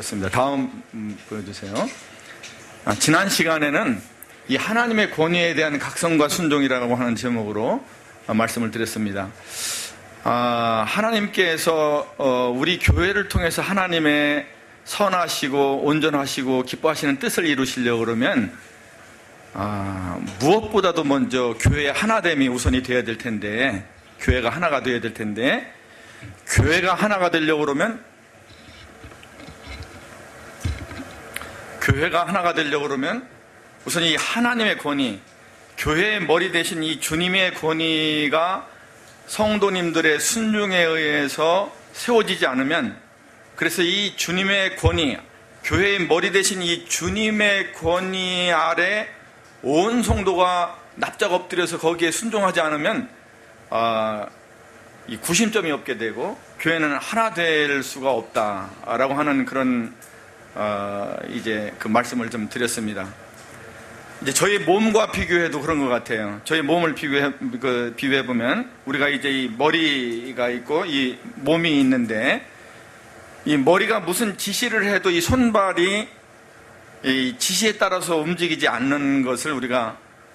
좋습니다. 다음 보여주세요. 지난 시간에는 이 하나님의 권위에 대한 각성과 순종이라고 하는 제목으로 말씀을 드렸습니다. 하나님께서 우리 교회를 통해서 하나님의 선하시고 온전하시고 기뻐하시는 뜻을 이루시려고 그러면 무엇보다도 먼저 교회의 하나됨이 우선이 되어야 될 텐데, 교회가 하나가 되어야 될 텐데, 교회가 하나가 되려고 그러면 우선 이 하나님의 권위, 교회의 머리 대신 이 주님의 권위가 성도님들의 순종에 의해서 세워지지 않으면, 그래서 이 주님의 권위, 교회의 머리 대신 이 주님의 권위 아래 온 성도가 납작 엎드려서 거기에 순종하지 않으면 이 구심점이 없게 되고 교회는 하나 될 수가 없다라고 하는 그런 이제 그 말씀을 좀 드렸습니다. 이제 저희 몸과 비교해도 그런 것 같아요. 저희 몸을 비교해 보면 우리가 이제 이 머리가 있고 이 몸이 있는데, 이 머리가 무슨 지시를 해도 이 손발이 이 지시에 따라서 움직이지 않는 것을 우리가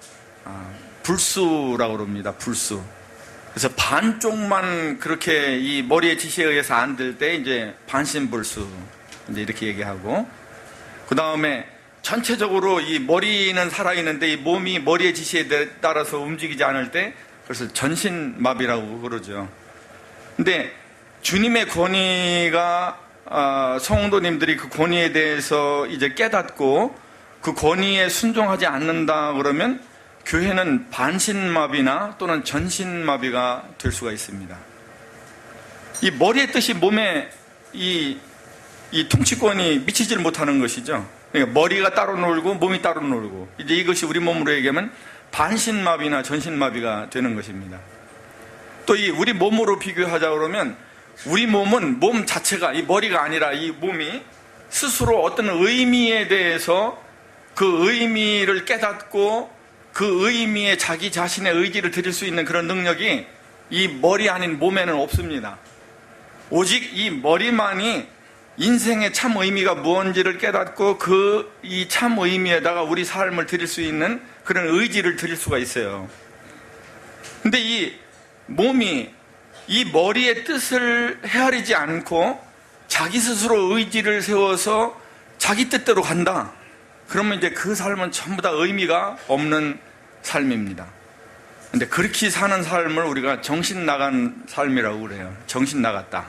불수라고 그럽니다. 불수. 그래서 반쪽만 그렇게 이 머리의 지시에 의해서 안 될 때 이제 반신불수, 이제 이렇게 얘기하고, 그 다음에 전체적으로 이 머리는 살아있는데 이 몸이 머리의 지시에 따라서 움직이지 않을 때 그래서 전신마비라고 그러죠. 근데 주님의 권위가 성도님들이 그 권위에 대해서 이제 깨닫고 그 권위에 순종하지 않는다 그러면 교회는 반신마비나 또는 전신마비가 될 수가 있습니다. 이 머리의 뜻이 몸에 이 통치권이 미치질 못하는 것이죠. 그러니까 머리가 따로 놀고 몸이 따로 놀고, 이제 이것이 우리 몸으로 얘기하면 반신마비나 전신마비가 되는 것입니다. 또 이 우리 몸으로 비교하자 그러면 우리 몸은 몸 자체가, 이 머리가 아니라 이 몸이 스스로 어떤 의미에 대해서 그 의미를 깨닫고 그 의미에 자기 자신의 의지를 드릴 수 있는 그런 능력이 이 머리 아닌 몸에는 없습니다. 오직 이 머리만이 인생의 참 의미가 무엇인지를 깨닫고 그 이 참 의미에다가 우리 삶을 드릴 수 있는 그런 의지를 드릴 수가 있어요. 근데 이 몸이 이 머리의 뜻을 헤아리지 않고 자기 스스로 의지를 세워서 자기 뜻대로 간다, 그러면 이제 그 삶은 전부 다 의미가 없는 삶입니다. 근데 그렇게 사는 삶을 우리가 정신 나간 삶이라고 그래요. 정신 나갔다.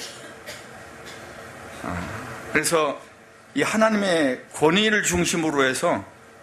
그래서 이 하나님의 권위를 중심으로 해서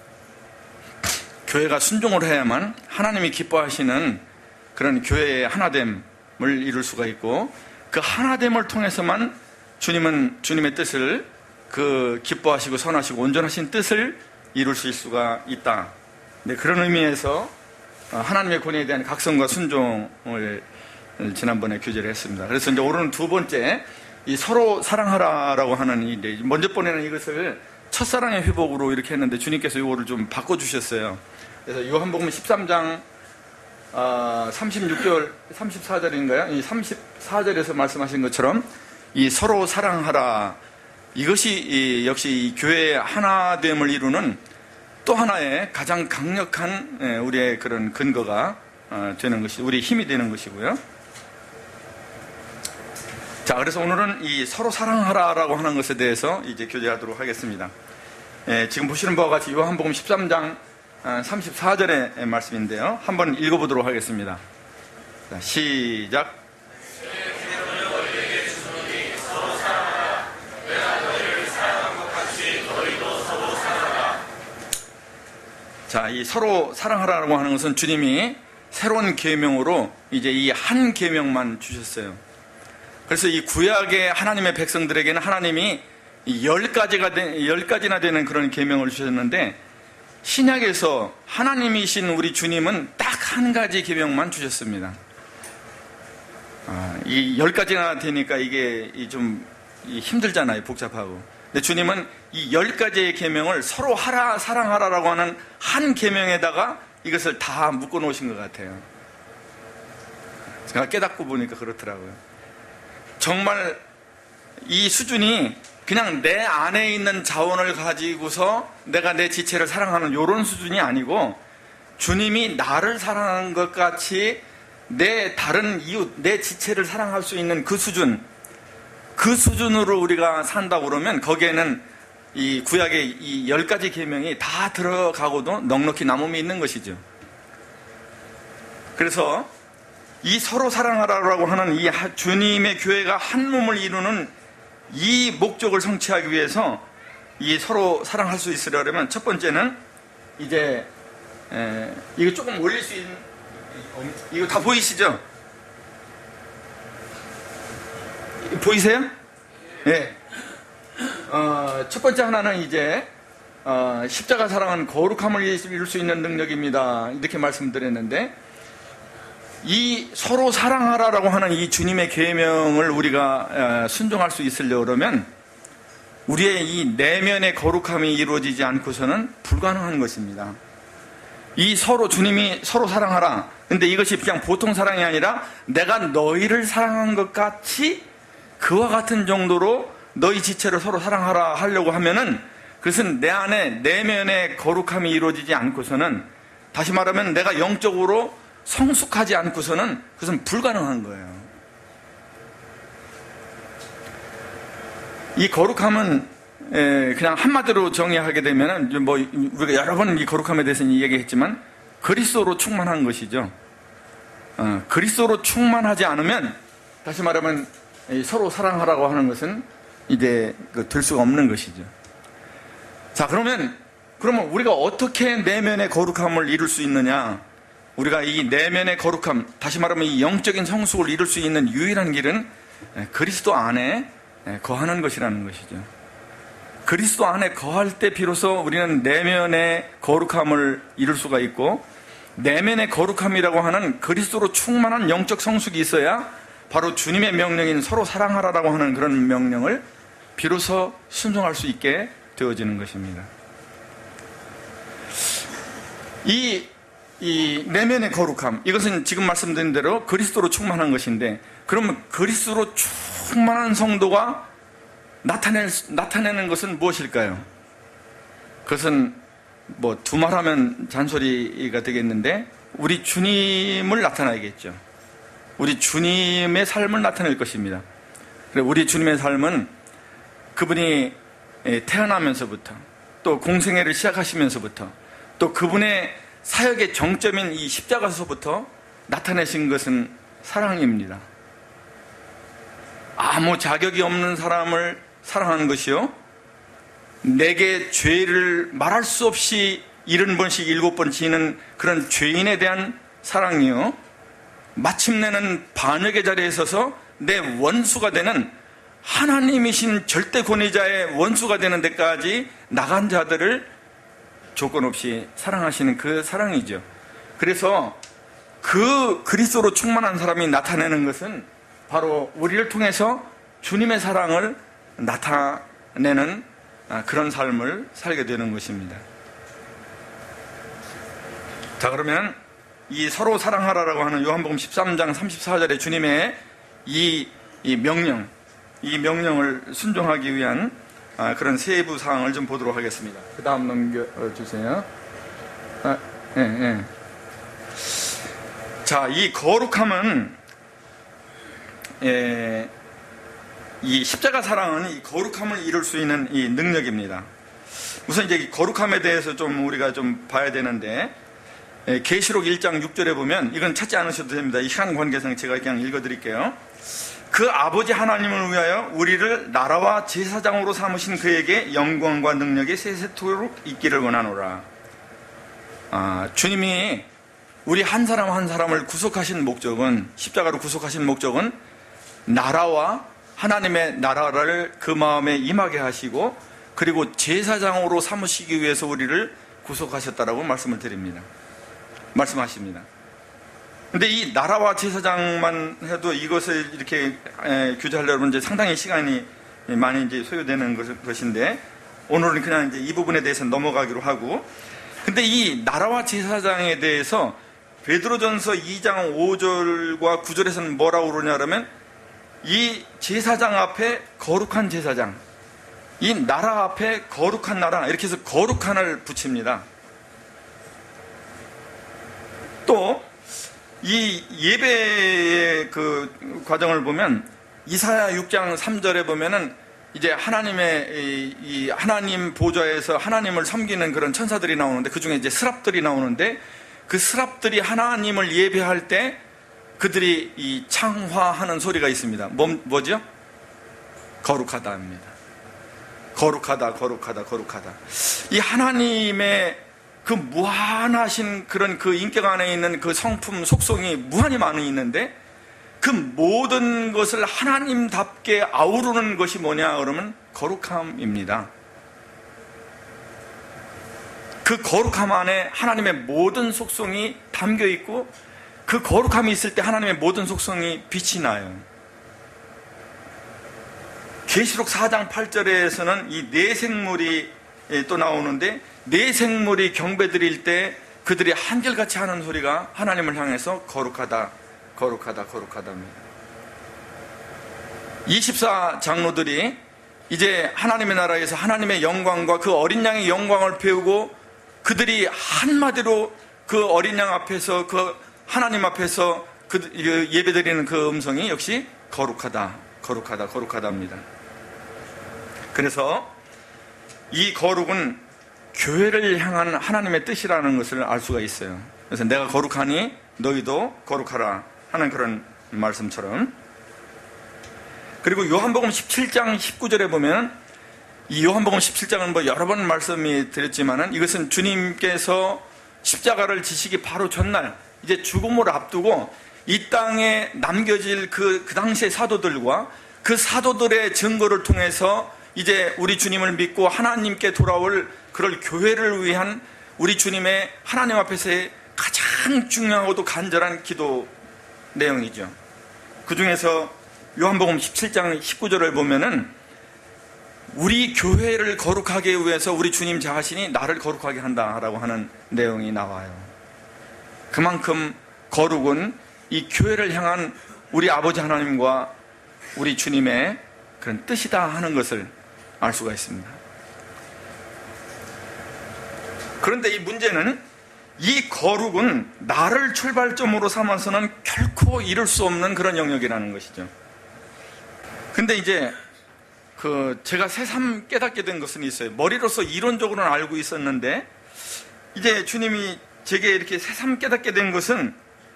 교회가 순종을 해야만 하나님이 기뻐하시는 그런 교회의 하나됨을 이룰 수가 있고, 그 하나됨을 통해서만 주님은 주님의 뜻을, 그 기뻐하시고 선하시고 온전하신 뜻을 이룰 수가 있다. 네, 그런 의미에서 하나님의 권위에 대한 각성과 순종을 지난번에 교제를 했습니다. 그래서 이제 오늘은 두 번째, 이 서로 사랑하라라고 하는 일에, 먼저 번에는 이것을 첫사랑의 회복으로 이렇게 했는데 주님께서 이거를 좀 바꿔주셨어요. 그래서 요한복음 13장 36절 34절인가요? 이 34절에서 말씀하신 것처럼 이 서로 사랑하라, 이것이 역시 이 교회의 하나됨을 이루는 또 하나의 가장 강력한 우리의 그런 근거가 되는 것이, 우리의 힘이 되는 것이고요. 자, 그래서 오늘은 이 서로 사랑하라라고 하는 것에 대해서 이제 교제하도록 하겠습니다. 지금 보시는 바와 같이 요한복음 13장 34절의 말씀인데요. 한번 읽어보도록 하겠습니다. 자, 시작. 자, 이 서로 사랑하라고 하는 것은 주님이 새로운 계명으로 이제 이 한 계명만 주셨어요. 그래서 이 구약의 하나님의 백성들에게는 하나님이 10가지나 되는 그런 계명을 주셨는데, 신약에서 하나님이신 우리 주님은 딱 한 가지 계명만 주셨습니다. 이 10가지나 되니까 이게 좀 힘들잖아요. 복잡하고. 근데 주님은 이 10가지의 계명을 서로 사랑하라라고 하는 한 계명에다가 이것을 다 묶어 놓으신 것 같아요. 제가 깨닫고 보니까 그렇더라고요. 정말 이 수준이 그냥 내 안에 있는 자원을 가지고서 내가 내 지체를 사랑하는 이런 수준이 아니고, 주님이 나를 사랑한 것 같이 내 다른 이웃, 내 지체를 사랑할 수 있는 그 수준, 그 수준으로 우리가 산다고 그러면 거기에는 이 구약의 이 10가지 계명이 다 들어가고도 넉넉히 남음이 있는 것이죠. 그래서 이 서로 사랑하라고 하는 이 주님의 교회가 한 몸을 이루는 이 목적을 성취하기 위해서 이 서로 사랑할 수 있으려면 첫 번째는 이제 이거 조금 올릴 수 있는, 이거 다 보이시죠? 보이세요? 네. 첫 번째 하나는 이제 십자가 사랑은 거룩함을 이룰 수 있는 능력입니다. 이렇게 말씀드렸는데, 이 서로 사랑하라라고 하는 이 주님의 계명을 우리가 순종할 수 있으려고 그러면 우리의 이 내면의 거룩함이 이루어지지 않고서는 불가능한 것입니다. 이 서로, 주님이 서로 사랑하라. 근데 이것이 그냥 보통 사랑이 아니라 내가 너희를 사랑한 것 같이 그와 같은 정도로 너희 지체를 서로 사랑하라 하려고 하면은, 그것은 내 안에 내면의 거룩함이 이루어지지 않고서는, 다시 말하면 내가 영적으로 성숙하지 않고서는 그것은 불가능한 거예요. 이 거룩함은 그냥 한마디로 정의하게 되면, 뭐 우리가 여러 번 이 거룩함에 대해서 얘기했지만 그리스도로 충만한 것이죠. 그리스도로 충만하지 않으면, 다시 말하면 서로 사랑하라고 하는 것은 이제 될 수가 없는 것이죠. 자, 그러면 우리가 어떻게 내면의 거룩함을 이룰 수 있느냐? 우리가 이 내면의 거룩함, 다시 말하면 이 영적인 성숙을 이룰 수 있는 유일한 길은 그리스도 안에 거하는 것이라는 것이죠. 그리스도 안에 거할 때 비로소 우리는 내면의 거룩함을 이룰 수가 있고, 내면의 거룩함이라고 하는 그리스도로 충만한 영적 성숙이 있어야 바로 주님의 명령인 서로 사랑하라라고 하는 그런 명령을 비로소 순종할 수 있게 되어지는 것입니다. 이 내면의 거룩함, 이것은 지금 말씀드린 대로 그리스도로 충만한 것인데, 그러면 그리스도로 충만한 성도가 나타내는 것은 무엇일까요? 그것은 뭐 두말하면 잔소리가 되겠는데, 우리 주님을 나타내겠죠. 우리 주님의 삶을 나타낼 것입니다. 우리 주님의 삶은 그분이 태어나면서부터, 또 공생애를 시작하시면서부터, 또 그분의 사역의 정점인 이 십자가서부터 나타내신 것은 사랑입니다. 아무 자격이 없는 사람을 사랑하는 것이요, 내게 죄를 말할 수 없이 70번씩 7번 지는 그런 죄인에 대한 사랑이요, 마침내는 반역의 자리에 서서 내 원수가 되는, 하나님이신 절대 권위자의 원수가 되는 데까지 나간 자들을 조건 없이 사랑하시는 그 사랑이죠. 그래서 그 그리스도로 충만한 사람이 나타내는 것은 바로 우리를 통해서 주님의 사랑을 나타내는 그런 삶을 살게 되는 것입니다. 자, 그러면 이 서로 사랑하라라고 하는 요한복음 13장 34절의 주님의 이 명령, 이 명령을 순종하기 위한 그런 세부 사항을 좀 보도록 하겠습니다. 그 다음 넘겨주세요. 자, 이 거룩함은, 이 십자가 사랑은 이 거룩함을 이룰 수 있는 이 능력입니다. 우선 이제 이 거룩함에 대해서 좀 우리가 좀 봐야 되는데, 계시록 1장 6절에 보면, 이건 찾지 않으셔도 됩니다. 이 시간 관계상 제가 그냥 읽어드릴게요. 그 아버지 하나님을 위하여 우리를 나라와 제사장으로 삼으신 그에게 영광과 능력이 세세토록 있기를 원하노라. 주님이 우리 한 사람 한 사람을 구속하신 목적은, 십자가로 구속하신 목적은 나라와 하나님의 나라를 그 마음에 임하게 하시고, 그리고 제사장으로 삼으시기 위해서 우리를 구속하셨다라고 말씀하십니다. 근데 이 나라와 제사장만 해도 이것을 이렇게 규제하려면 이제 상당히 시간이 많이 이제 소요되는 것인데, 오늘은 그냥 이제 이 부분에 대해서 넘어가기로 하고, 근데 이 나라와 제사장에 대해서 베드로전서 2장 5절과 9절에서는 뭐라고 그러냐면, 이 제사장 앞에 거룩한 제사장, 이 나라 앞에 거룩한 나라, 이렇게 해서 거룩한을 붙입니다. 또 이 예배의 그 과정을 보면 이사야 6장 3절에 보면은 이제 하나님의 이 하나님 보좌에서 하나님을 섬기는 그런 천사들이 나오는데, 그 중에 이제 스랍들이 나오는데, 그 스랍들이 하나님을 예배할 때 그들이 이 창화하는 소리가 있습니다. 뭐죠? 거룩하다입니다. 거룩하다, 거룩하다, 거룩하다. 이 하나님의 그 무한하신 그런 그 인격 안에 있는 그 성품, 속성이 무한히 많이 있는데, 그 모든 것을 하나님답게 아우르는 것이 뭐냐 그러면 거룩함입니다. 그 거룩함 안에 하나님의 모든 속성이 담겨 있고, 그 거룩함이 있을 때 하나님의 모든 속성이 빛이 나요. 계시록 4장 8절에서는 이 네 생물이 또 나오는데, 네 생물이 경배 드릴 때 그들이 한결같이 하는 소리가 하나님을 향해서 거룩하다, 거룩하다, 거룩하다입니다. 24장로들이 이제 하나님의 나라에서 하나님의 영광과 그 어린 양의 영광을 배우고, 그들이 한마디로 그 어린 양 앞에서, 그 하나님 앞에서 그 예배드리는 그 음성이 역시 거룩하다, 거룩하다, 거룩하다입니다. 그래서 이 거룩은 교회를 향한 하나님의 뜻이라는 것을 알 수가 있어요. 그래서 내가 거룩하니 너희도 거룩하라 하는 그런 말씀처럼. 그리고 요한복음 17장 19절에 보면, 이 요한복음 17장은 뭐 여러 번 말씀이 드렸지만은, 이것은 주님께서 십자가를 지시기 바로 전날 이제 죽음을 앞두고 이 땅에 남겨질 그 당시의 사도들과 그 사도들의 증거를 통해서 이제 우리 주님을 믿고 하나님께 돌아올 그럴 교회를 위한 우리 주님의 하나님 앞에서의 가장 중요하고도 간절한 기도 내용이죠. 그 중에서 요한복음 17장 19절을 보면은, 우리 교회를 거룩하게 위해서 우리 주님 자신이 나를 거룩하게 한다라고 하는 내용이 나와요. 그만큼 거룩은 이 교회를 향한 우리 아버지 하나님과 우리 주님의 그런 뜻이다 하는 것을 알 수가 있습니다. 그런데 이 문제는, 이 거룩은 나를 출발점으로 삼아서는 결코 이룰 수 없는 그런 영역이라는 것이죠. 근데 이제 제가 새삼 깨닫게 된 것은 있어요. 머리로서 이론적으로는 알고 있었는데, 이제 주님이 제게 이렇게 새삼 깨닫게 된 것은,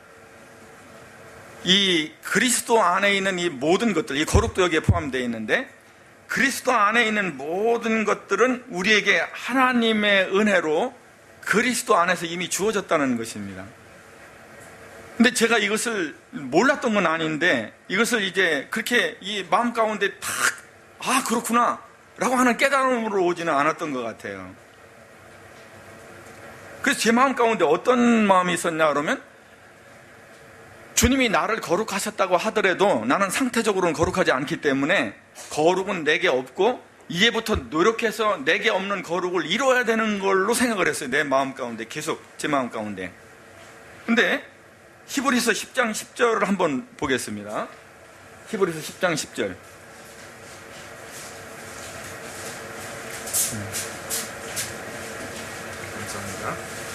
이 그리스도 안에 있는 이 모든 것들, 이 거룩도 여기에 포함되어 있는데, 그리스도 안에 있는 모든 것들은 우리에게 하나님의 은혜로 그리스도 안에서 이미 주어졌다는 것입니다. 근데 제가 이것을 몰랐던 건 아닌데, 이것을 이제 그렇게 이 마음 가운데 탁, 아 그렇구나 라고 하는 깨달음으로 오지는 않았던 것 같아요. 그래서 제 마음 가운데 어떤 마음이 있었냐 그러면, 주님이 나를 거룩하셨다고 하더라도 나는 상태적으로는 거룩하지 않기 때문에 거룩은 내게 없고, 이제부터 노력해서 내게 없는 거룩을 이루어야 되는 걸로 생각을 했어요. 내 마음 가운데, 계속 제 마음 가운데. 근데 히브리서 10장 10절을 한번 보겠습니다. 히브리서 10장 10절. 감사합니다.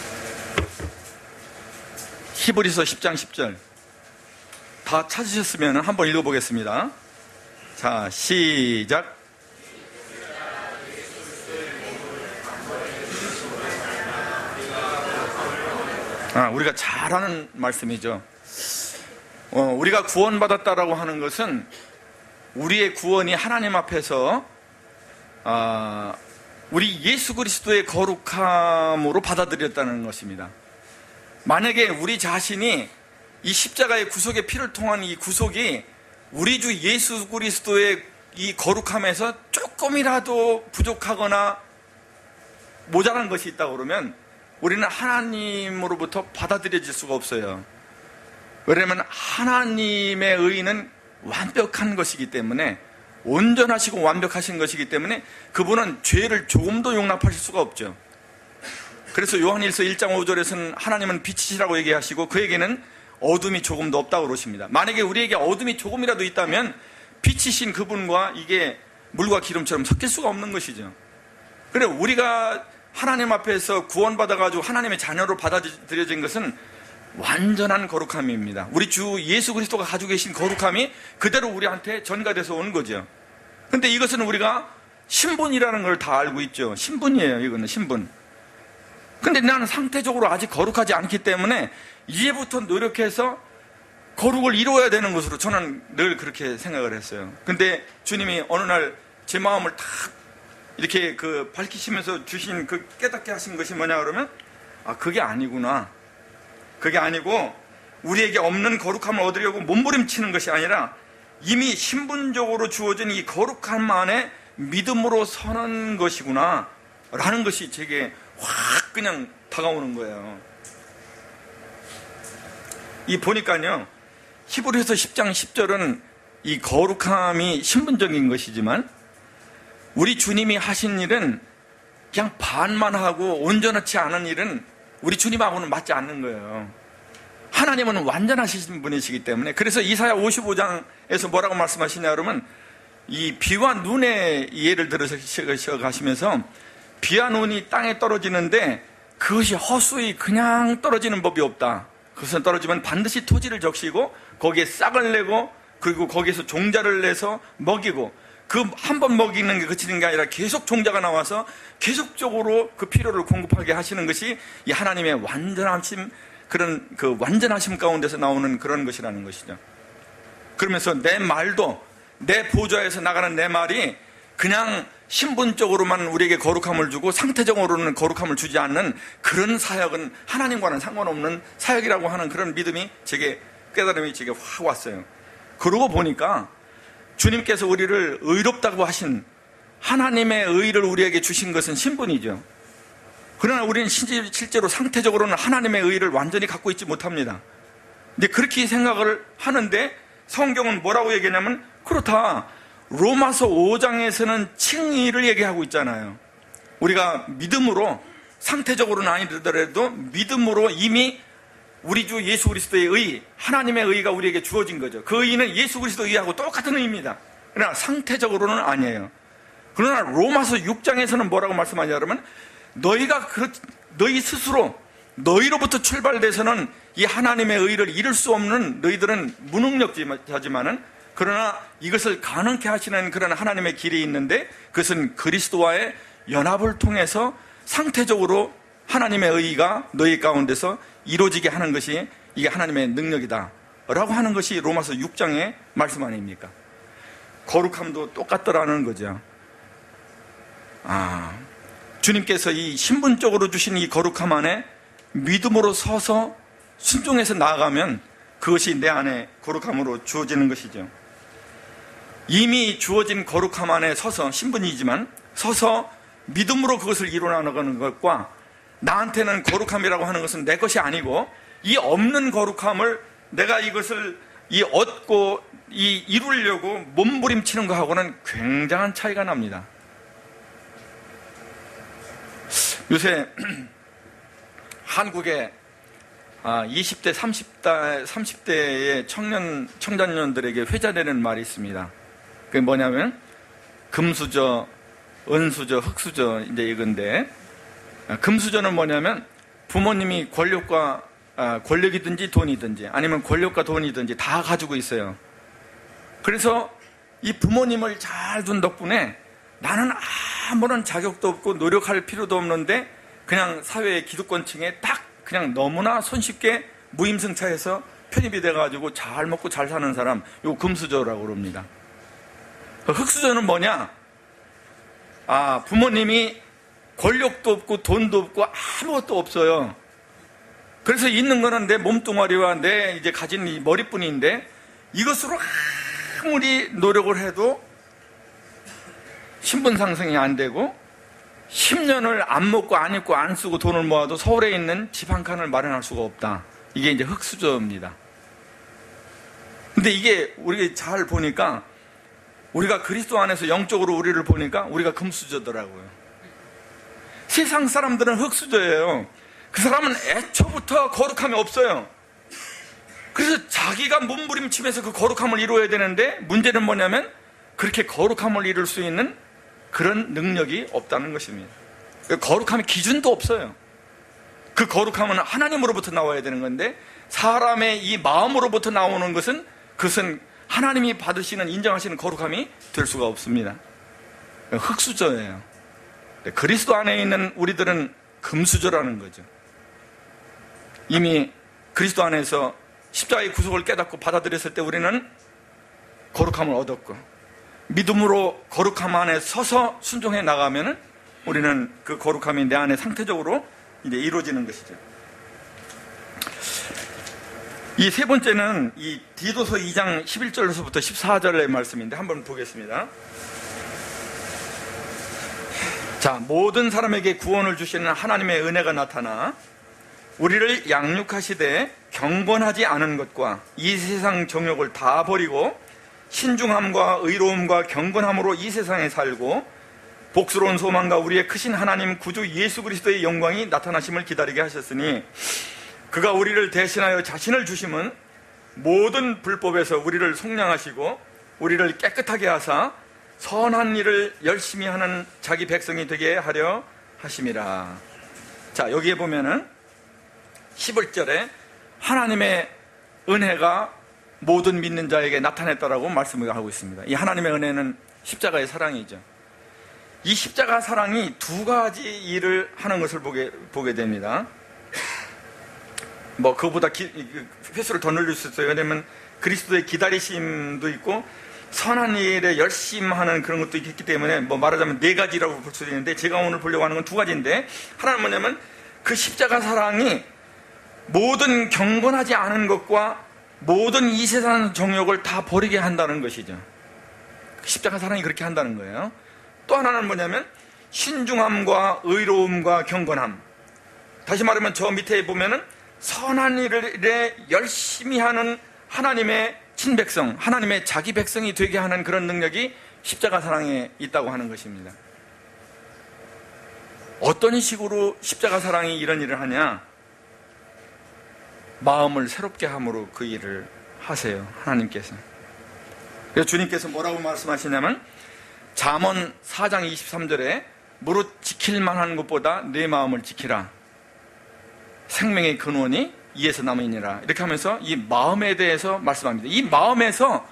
히브리서 10장 10절. 다 찾으셨으면 한번 읽어보겠습니다. 자, 시작. 우리가 잘 아는 말씀이죠. 우리가 구원받았다라고 하는 것은 우리의 구원이 하나님 앞에서 우리 예수 그리스도의 거룩함으로 받아들였다는 것입니다. 만약에 우리 자신이 이 십자가의 구속의 피를 통한 이 구속이 우리 주 예수 그리스도의 이 거룩함에서 조금이라도 부족하거나 모자란 것이 있다고 그러면 우리는 하나님으로부터 받아들여질 수가 없어요. 왜냐하면 하나님의 의는 완벽한 것이기 때문에, 온전하시고 완벽하신 것이기 때문에 그분은 죄를 조금도 용납하실 수가 없죠. 그래서 요한일서 1장 5절에서는 하나님은 빛이시라고 얘기하시고 그에게는 어둠이 조금도 없다고 그러십니다. 만약에 우리에게 어둠이 조금이라도 있다면 빛이신 그분과 이게 물과 기름처럼 섞일 수가 없는 것이죠. 그래, 우리가 하나님 앞에서 구원받아가지고 하나님의 자녀로 받아들여진 것은 완전한 거룩함입니다. 우리 주 예수 그리스도가 가지고 계신 거룩함이 그대로 우리한테 전가돼서 온 거죠. 근데 이것은 우리가 신분이라는 걸 다 알고 있죠. 신분이에요. 이거는 신분. 근데 나는 상태적으로 아직 거룩하지 않기 때문에 이제부터 노력해서 거룩을 이루어야 되는 것으로 저는 늘 그렇게 생각을 했어요. 근데 주님이 어느 날 제 마음을 탁 이렇게 밝히시면서 주신 깨닫게 하신 것이 뭐냐 그러면, 그게 아니구나. 그게 아니고 우리에게 없는 거룩함을 얻으려고 몸부림치는 것이 아니라 이미 신분적으로 주어진 이 거룩함 안에 믿음으로 서는 것이구나 라는 것이 제게 확 그냥 다가오는 거예요. 이 보니까요, 히브리서 10장 10절은 이 거룩함이 신분적인 것이지만 우리 주님이 하신 일은 그냥 반만 하고 온전하지 않은 일은 우리 주님하고는 맞지 않는 거예요. 하나님은 완전하신 분이시기 때문에. 그래서 이사야 55장에서 뭐라고 말씀하시냐 그러면, 이 비와 눈의 예를 들어서 가시면서 비와 눈이 땅에 떨어지는데 그것이 허수히 그냥 떨어지는 법이 없다. 그것은 떨어지면 반드시 토지를 적시고 거기에 싹을 내고 그리고 거기에서 종자를 내서 먹이고, 그 한 번 먹이는 게 그치는 게 아니라 계속 종자가 나와서 계속적으로 그 필요를 공급하게 하시는 것이 이 하나님의 완전하심, 그런 완전하심 가운데서 나오는 그런 것이라는 것이죠. 그러면서 내 말도, 내 보좌에서 나가는 내 말이 그냥 신분적으로만 우리에게 거룩함을 주고 상태적으로는 거룩함을 주지 않는 그런 사역은 하나님과는 상관없는 사역이라고 하는 그런 믿음이 제게, 깨달음이 제게 확 왔어요. 그러고 보니까 주님께서 우리를 의롭다고 하신 하나님의 의를 우리에게 주신 것은 신분이죠. 그러나 우리는 실제로 상태적으로는 하나님의 의를 완전히 갖고 있지 못합니다. 근데 그렇게 생각을 하는데 성경은 뭐라고 얘기하냐면, 그렇다, 로마서 5장에서는 칭의를 얘기하고 있잖아요. 우리가 믿음으로, 상태적으로는 아니더라도 믿음으로 이미 우리 주 예수 그리스도의 의, 하나님의 의가 우리에게 주어진 거죠. 그 의는 예수 그리스도 의하고 똑같은 의입니다. 그러나 상태적으로는 아니에요. 그러나 로마서 6장에서는 뭐라고 말씀하냐 그러면, 너희 스스로 너희로부터 출발돼서는 이 하나님의 의를 이룰 수 없는 너희들은 무능력자지만은, 그러나 이것을 가능케 하시는 그런 하나님의 길이 있는데, 그것은 그리스도와의 연합을 통해서 상태적으로 하나님의 의가 너희 가운데서 이루어지게 하는 것이 이게 하나님의 능력이다 라고 하는 것이 로마서 6장의 말씀 아닙니까? 거룩함도 똑같더라는 거죠. 주님께서 이 신분적으로 주신 이 거룩함 안에 믿음으로 서서 순종해서 나아가면 그것이 내 안에 거룩함으로 주어지는 것이죠. 이미 주어진 거룩함 안에 서서, 신분이지만 서서 믿음으로 그것을 이루어나가는 것과, 나한테는 거룩함이라고 하는 것은 내 것이 아니고 이 없는 거룩함을 내가 이것을 얻고 이루려고 몸부림치는 것하고는 굉장한 차이가 납니다. 요새 한국의 20대, 30대의 청년들에게 회자되는 말이 있습니다. 그게 뭐냐면, 금수저, 은수저, 흙수저, 이제 이건데, 금수저는 뭐냐면 부모님이 권력이든지 돈이든지 아니면 권력과 돈이든지 다 가지고 있어요. 그래서 이 부모님을 잘 둔 덕분에 나는 아무런 자격도 없고 노력할 필요도 없는데 그냥 사회의 기득권층에 딱 그냥 너무나 손쉽게 무임승차해서 편입이 돼가지고 잘 먹고 잘 사는 사람, 이거 금수저라고 그럽니다. 흙수저는 뭐냐? 부모님이 권력도 없고 돈도 없고 아무것도 없어요. 그래서 있는 거는 내 몸뚱아리와 내 이제 가진 이 머리뿐인데, 이것으로 아무리 노력을 해도 신분 상승이 안 되고 10년을 안 먹고 안 입고 안 쓰고 돈을 모아도 서울에 있는 집 한 칸을 마련할 수가 없다. 이게 이제 흙수저입니다. 근데 이게 우리가 잘 보니까, 우리가 그리스도 안에서 영적으로 우리를 보니까 우리가 금수저더라고요. 세상 사람들은 흙수저예요. 그 사람은 애초부터 거룩함이 없어요. 그래서 자기가 몸부림치면서 그 거룩함을 이루어야 되는데, 문제는 뭐냐면 그렇게 거룩함을 이룰 수 있는 그런 능력이 없다는 것입니다. 거룩함의 기준도 없어요. 그 거룩함은 하나님으로부터 나와야 되는 건데, 사람의 이 마음으로부터 나오는 것은 그것은 하나님이 받으시는, 인정하시는 거룩함이 될 수가 없습니다. 흙수저예요. 그리스도 안에 있는 우리들은 금수저라는 거죠. 이미 그리스도 안에서 십자가의 구속을 깨닫고 받아들였을 때 우리는 거룩함을 얻었고, 믿음으로 거룩함 안에 서서 순종해 나가면은 우리는 그 거룩함이 내 안에 상태적으로 이제 이루어지는 것이죠. 이 세 번째는 이 디도서 2장 11절로부터 14절의 말씀인데 한번 보겠습니다. 자, 모든 사람에게 구원을 주시는 하나님의 은혜가 나타나 우리를 양육하시되 경건하지 않은 것과 이 세상 정욕을 다 버리고 신중함과 의로움과 경건함으로 이 세상에 살고 복스러운 소망과 우리의 크신 하나님 구주 예수 그리스도의 영광이 나타나심을 기다리게 하셨으니, 그가 우리를 대신하여 자신을 주심은 모든 불법에서 우리를 속량하시고 우리를 깨끗하게 하사 선한 일을 열심히 하는 자기 백성이 되게 하려 하심이라. 자, 여기에 보면은 11절에 하나님의 은혜가 모든 믿는 자에게 나타냈다라고 말씀을 하고 있습니다. 이 하나님의 은혜는 십자가의 사랑이죠. 이 십자가 사랑이 두 가지 일을 하는 것을 보게 됩니다. 뭐 그거보다 횟수를 더 늘릴 수 있어요. 왜냐하면 그리스도의 기다리심도 있고 선한 일에 열심하는 그런 것도 있기 때문에 뭐 말하자면 네 가지라고 볼 수도 있는데, 제가 오늘 보려고 하는 건 두 가지인데, 하나는 뭐냐면 그 십자가 사랑이 모든 경건하지 않은 것과 모든 이 세상 정욕을 다 버리게 한다는 것이죠. 십자가 사랑이 그렇게 한다는 거예요. 또 하나는 뭐냐면 신중함과 의로움과 경건함. 다시 말하면 저 밑에 보면은 선한 일에 열심히 하는 하나님의 친백성, 하나님의 자기 백성이 되게 하는 그런 능력이 십자가 사랑에 있다고 하는 것입니다. 어떤 식으로 십자가 사랑이 이런 일을 하냐? 마음을 새롭게 함으로 그 일을 하세요, 하나님께서. 그래서 주님께서 뭐라고 말씀하시냐면 잠언 4장 23절에 무릇 지킬 만한 것보다 내 마음을 지키라. 생명의 근원이 이에서 남으니라. 이렇게 하면서 이 마음에 대해서 말씀합니다. 이 마음에서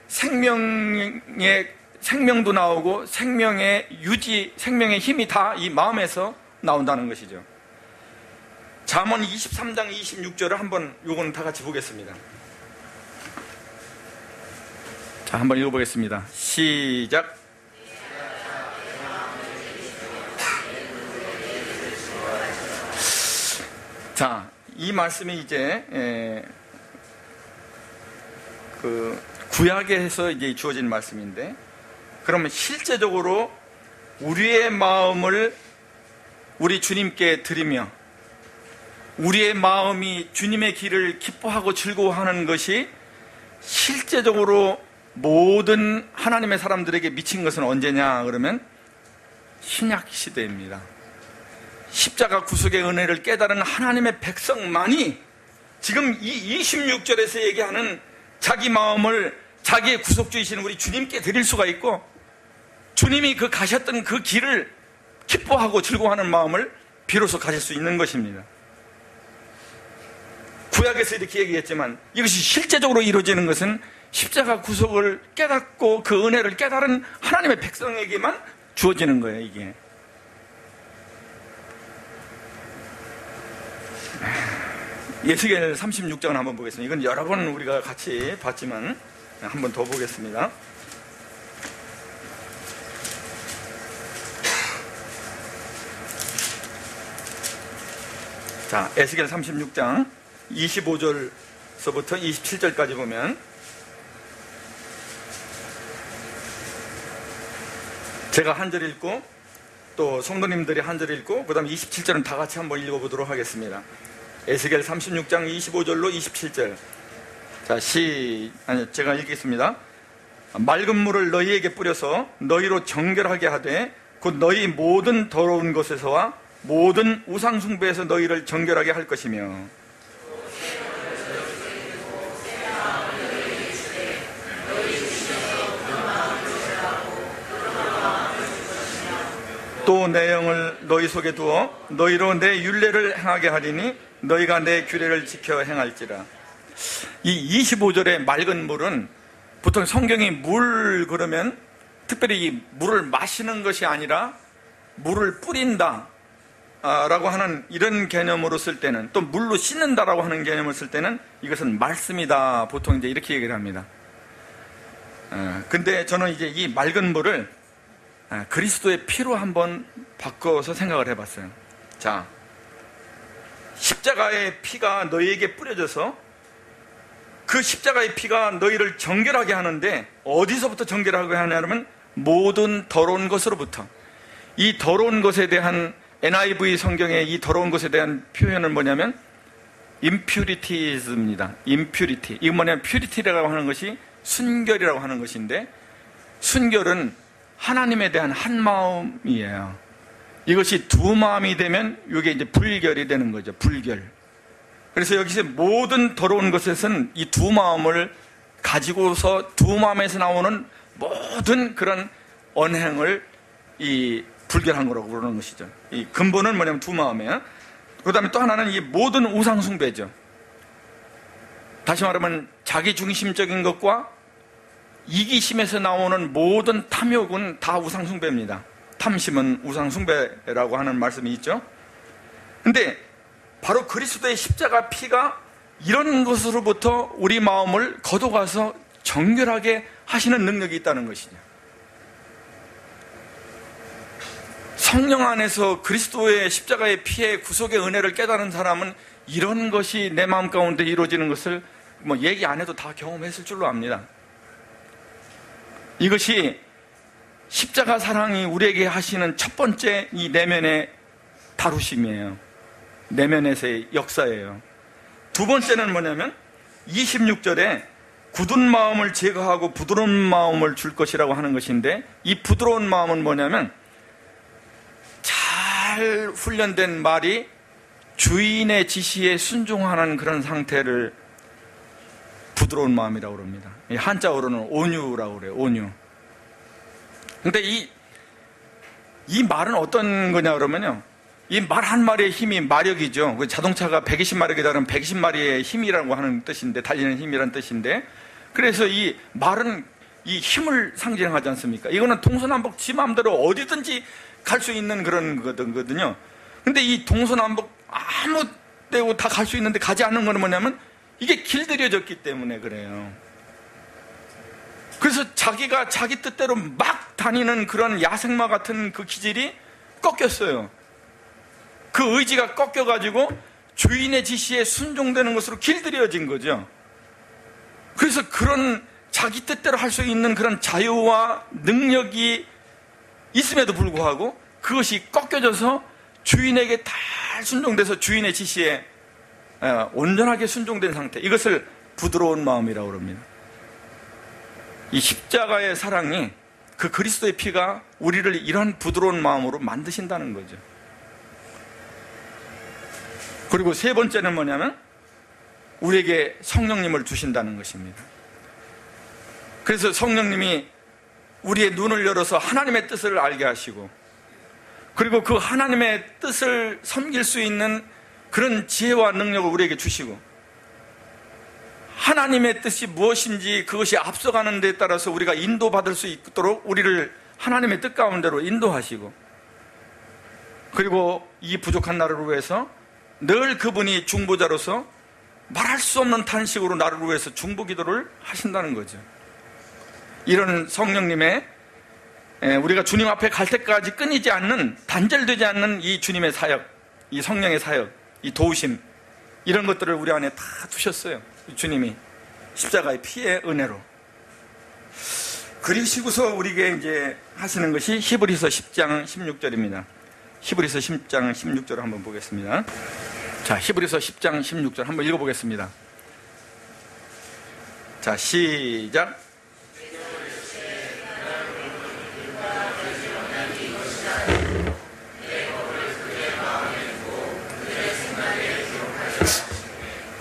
생명도 나오고 생명의 유지, 생명의 힘이 다 이 마음에서 나온다는 것이죠. 잠언 23장 26절을 한번 요거는 다 같이 보겠습니다. 자, 한번 읽어보겠습니다. 시작. 자, 이 말씀이 이제 그 구약에서 이제 주어진 말씀인데, 그러면 실제적으로 우리의 마음을 우리 주님께 드리며 우리의 마음이 주님의 길을 기뻐하고 즐거워하는 것이 실제적으로 모든 하나님의 사람들에게 미친 것은 언제냐 그러면 신약 시대입니다. 십자가 구속의 은혜를 깨달은 하나님의 백성만이 지금 이 26절에서 얘기하는 자기 마음을 자기의 구속주이신 우리 주님께 드릴 수가 있고, 주님이 그 가셨던 그 길을 기뻐하고 즐거워하는 마음을 비로소 가질 수 있는 것입니다. 구약에서 이렇게 얘기했지만 이것이 실제적으로 이루어지는 것은 십자가 구속을 깨닫고 그 은혜를 깨달은 하나님의 백성에게만 주어지는 거예요. 이게 에스겔 36장을 한번 보겠습니다. 이건 여러 번 우리가 같이 봤지만 한번 더 보겠습니다. 자, 에스겔 36장 25절서부터 27절까지 보면, 제가 한 절 읽고 또 성도님들이 한 절 읽고 그 다음에 27절은 다 같이 한번 읽어보도록 하겠습니다. 에스겔 36장 25절로 27절. 자, 제가 읽겠습니다. 맑은 물을 너희에게 뿌려서 너희로 정결하게 하되 곧 너희 모든 더러운 것에서와 모든 우상 숭배에서 너희를 정결하게 할 것이며, 또 내 영을 너희 속에 두어 너희로 내 율례를 행하게 하리니 너희가 내 규례를 지켜 행할지라. 이 25절의 맑은 물은 보통 성경이 물 그러면 특별히 이 물을 마시는 것이 아니라 물을 뿌린다 라고 하는 이런 개념으로 쓸 때는, 또 물로 씻는다라고 하는 개념을 쓸 때는 이것은 말씀이다, 보통 이제 이렇게 얘기를 합니다. 근데 저는 이제 이 맑은 물을 그리스도의 피로 한번 바꿔서 생각을 해봤어요. 자, 십자가의 피가 너희에게 뿌려져서 그 십자가의 피가 너희를 정결하게 하는데, 어디서부터 정결하게 하냐면 모든 더러운 것으로부터. 이 더러운 것에 대한 NIV 성경의 이 더러운 것에 대한 표현은 뭐냐면 impurities입니다. impurity. 이건 뭐냐면 purity라고 하는 것이 순결이라고 하는 것인데, 순결은 하나님에 대한 한 마음이에요. 이것이 두 마음이 되면 이게 이제 불결이 되는 거죠. 불결. 그래서 여기서 모든 더러운 것에서는 이 두 마음을 가지고서 두 마음에서 나오는 모든 그런 언행을 이 불결한 거라고 부르는 것이죠. 이 근본은 뭐냐면 두 마음이에요. 그 다음에 또 하나는 이 모든 우상숭배죠. 다시 말하면 자기 중심적인 것과 이기심에서 나오는 모든 탐욕은 다 우상숭배입니다. 탐심은 우상숭배라고 하는 말씀이 있죠. 근데 바로 그리스도의 십자가 피가 이런 것으로부터 우리 마음을 걷어가서 정결하게 하시는 능력이 있다는 것이죠. 성령 안에서 그리스도의 십자가의 피의 구속의 은혜를 깨달은 사람은 이런 것이 내 마음 가운데 이루어지는 것을 뭐 얘기 안 해도 다 경험했을 줄로 압니다. 이것이 십자가 사랑이 우리에게 하시는 첫 번째 이 내면의 다루심이에요. 내면에서의 역사예요. 두 번째는 뭐냐면 26절에 굳은 마음을 제거하고 부드러운 마음을 줄 것이라고 하는 것인데, 이 부드러운 마음은 뭐냐면 잘 훈련된 말이 주인의 지시에 순종하는 그런 상태를 부드러운 마음이라고 합니다. 한자어로는 온유라고 그래요. 온유. 근데 이 말은 어떤 거냐 그러면요, 이 말 한 마리의 힘이 마력이죠. 자동차가 120마력이다 그러면 120마리의 힘이라고 하는 뜻인데, 달리는 힘이라는 뜻인데, 그래서 이 말은 이 힘을 상징하지 않습니까? 이거는 동서남북 지 마음대로 어디든지 갈 수 있는 그런 거거든요. 근데 이 동서남북 아무 데고 다 갈 수 있는데 가지 않는 건 뭐냐면 이게 길들여졌기 때문에 그래요. 그래서 자기가 자기 뜻대로 막 다니는 그런 야생마 같은 그 기질이 꺾였어요. 그 의지가 꺾여가지고 주인의 지시에 순종되는 것으로 길들여진 거죠. 그래서 그런 자기 뜻대로 할 수 있는 그런 자유와 능력이 있음에도 불구하고 그것이 꺾여져서 주인에게 다 순종돼서 주인의 지시에 온전하게 순종된 상태, 이것을 부드러운 마음이라고 합니다. 이 십자가의 사랑이, 그 그리스도의 피가 우리를 이러한 부드러운 마음으로 만드신다는 거죠. 그리고 세 번째는 뭐냐면 우리에게 성령님을 주신다는 것입니다. 그래서 성령님이 우리의 눈을 열어서 하나님의 뜻을 알게 하시고, 그리고 그 하나님의 뜻을 섬길 수 있는 그런 지혜와 능력을 우리에게 주시고, 하나님의 뜻이 무엇인지 그것이 앞서가는 데에 따라서 우리가 인도받을 수 있도록 우리를 하나님의 뜻 가운데로 인도하시고, 그리고 이 부족한 나를 위해서 늘 그분이 중보자로서 말할 수 없는 탄식으로 나를 위해서 중보기도를 하신다는 거죠. 이런 성령님의, 우리가 주님 앞에 갈 때까지 끊이지 않는, 단절되지 않는 이 주님의 사역, 이 성령의 사역, 이 도우심, 이런 것들을 우리 안에 다 두셨어요. 주님이 십자가의 피의 은혜로. 그리시고서 우리에게 이제 하시는 것이 히브리서 10장 16절입니다. 히브리서 10장 16절을 한번 보겠습니다. 자, 히브리서 10장 16절 한번 읽어보겠습니다. 자, 시작.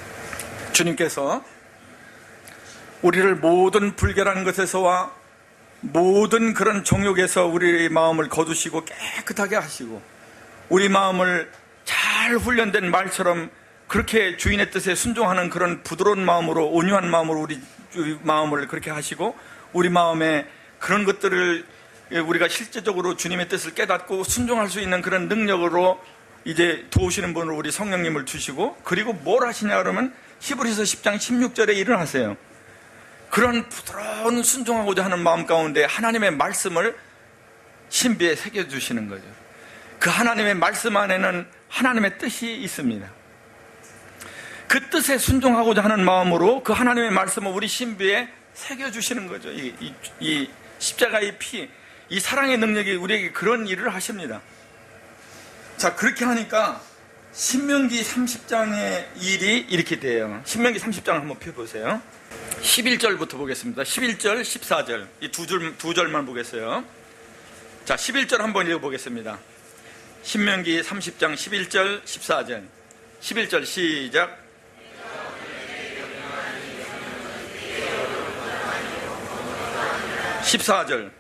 주님께서 우리를 모든 불결한 것에서와 모든 그런 정욕에서 우리 마음을 거두시고 깨끗하게 하시고, 우리 마음을 잘 훈련된 말처럼 그렇게 주인의 뜻에 순종하는 그런 부드러운 마음으로, 온유한 마음으로 우리 마음을 그렇게 하시고, 우리 마음에 그런 것들을 우리가 실제적으로 주님의 뜻을 깨닫고 순종할 수 있는 그런 능력으로 이제 도우시는 분으로 우리 성령님을 주시고, 그리고 뭘 하시냐 그러면 히브리서 10장 16절에 일을 하세요. 그런 부드러운 순종하고자 하는 마음 가운데 하나님의 말씀을 신비에 새겨주시는 거죠. 그 하나님의 말씀 안에는 하나님의 뜻이 있습니다. 그 뜻에 순종하고자 하는 마음으로 그 하나님의 말씀을 우리 신비에 새겨주시는 거죠. 이 십자가의 피, 이 사랑의 능력이 우리에게 그런 일을 하십니다. 자, 그렇게 하니까 신명기 30장의 일이 이렇게 돼요. 신명기 30장을 한번 펴보세요. 11절부터 보겠습니다. 11절, 14절 이 두 절만 보겠어요. 자, 11절 한번 읽어보겠습니다. 신명기 30장 11절, 14절. 11절 시작. (14절)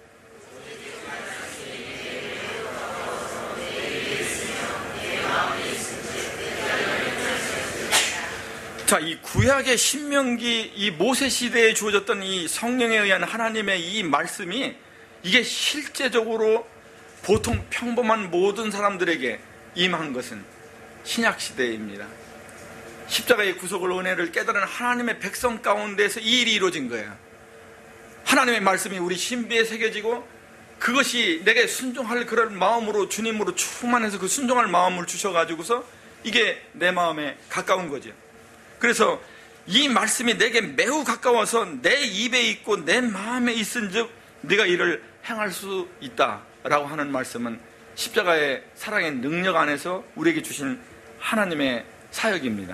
자, 이 구약의 신명기, 이 모세 시대에 주어졌던 이 성령에 의한 하나님의 이 말씀이 이게 실제적으로 보통 평범한 모든 사람들에게 임한 것은 신약 시대입니다. 십자가의 구속을, 은혜를 깨달은 하나님의 백성 가운데서 이 일이 이루어진 거예요. 하나님의 말씀이 우리 신비에 새겨지고, 그것이 내게 순종할 그런 마음으로 주님으로 충만해서 그 순종할 마음을 주셔가지고서 이게 내 마음에 가까운 거죠. 그래서 이 말씀이 내게 매우 가까워서 내 입에 있고 내 마음에 있은즉 네가 이를 행할 수 있다라고 하는 말씀은 십자가의 사랑의 능력 안에서 우리에게 주신 하나님의 사역입니다.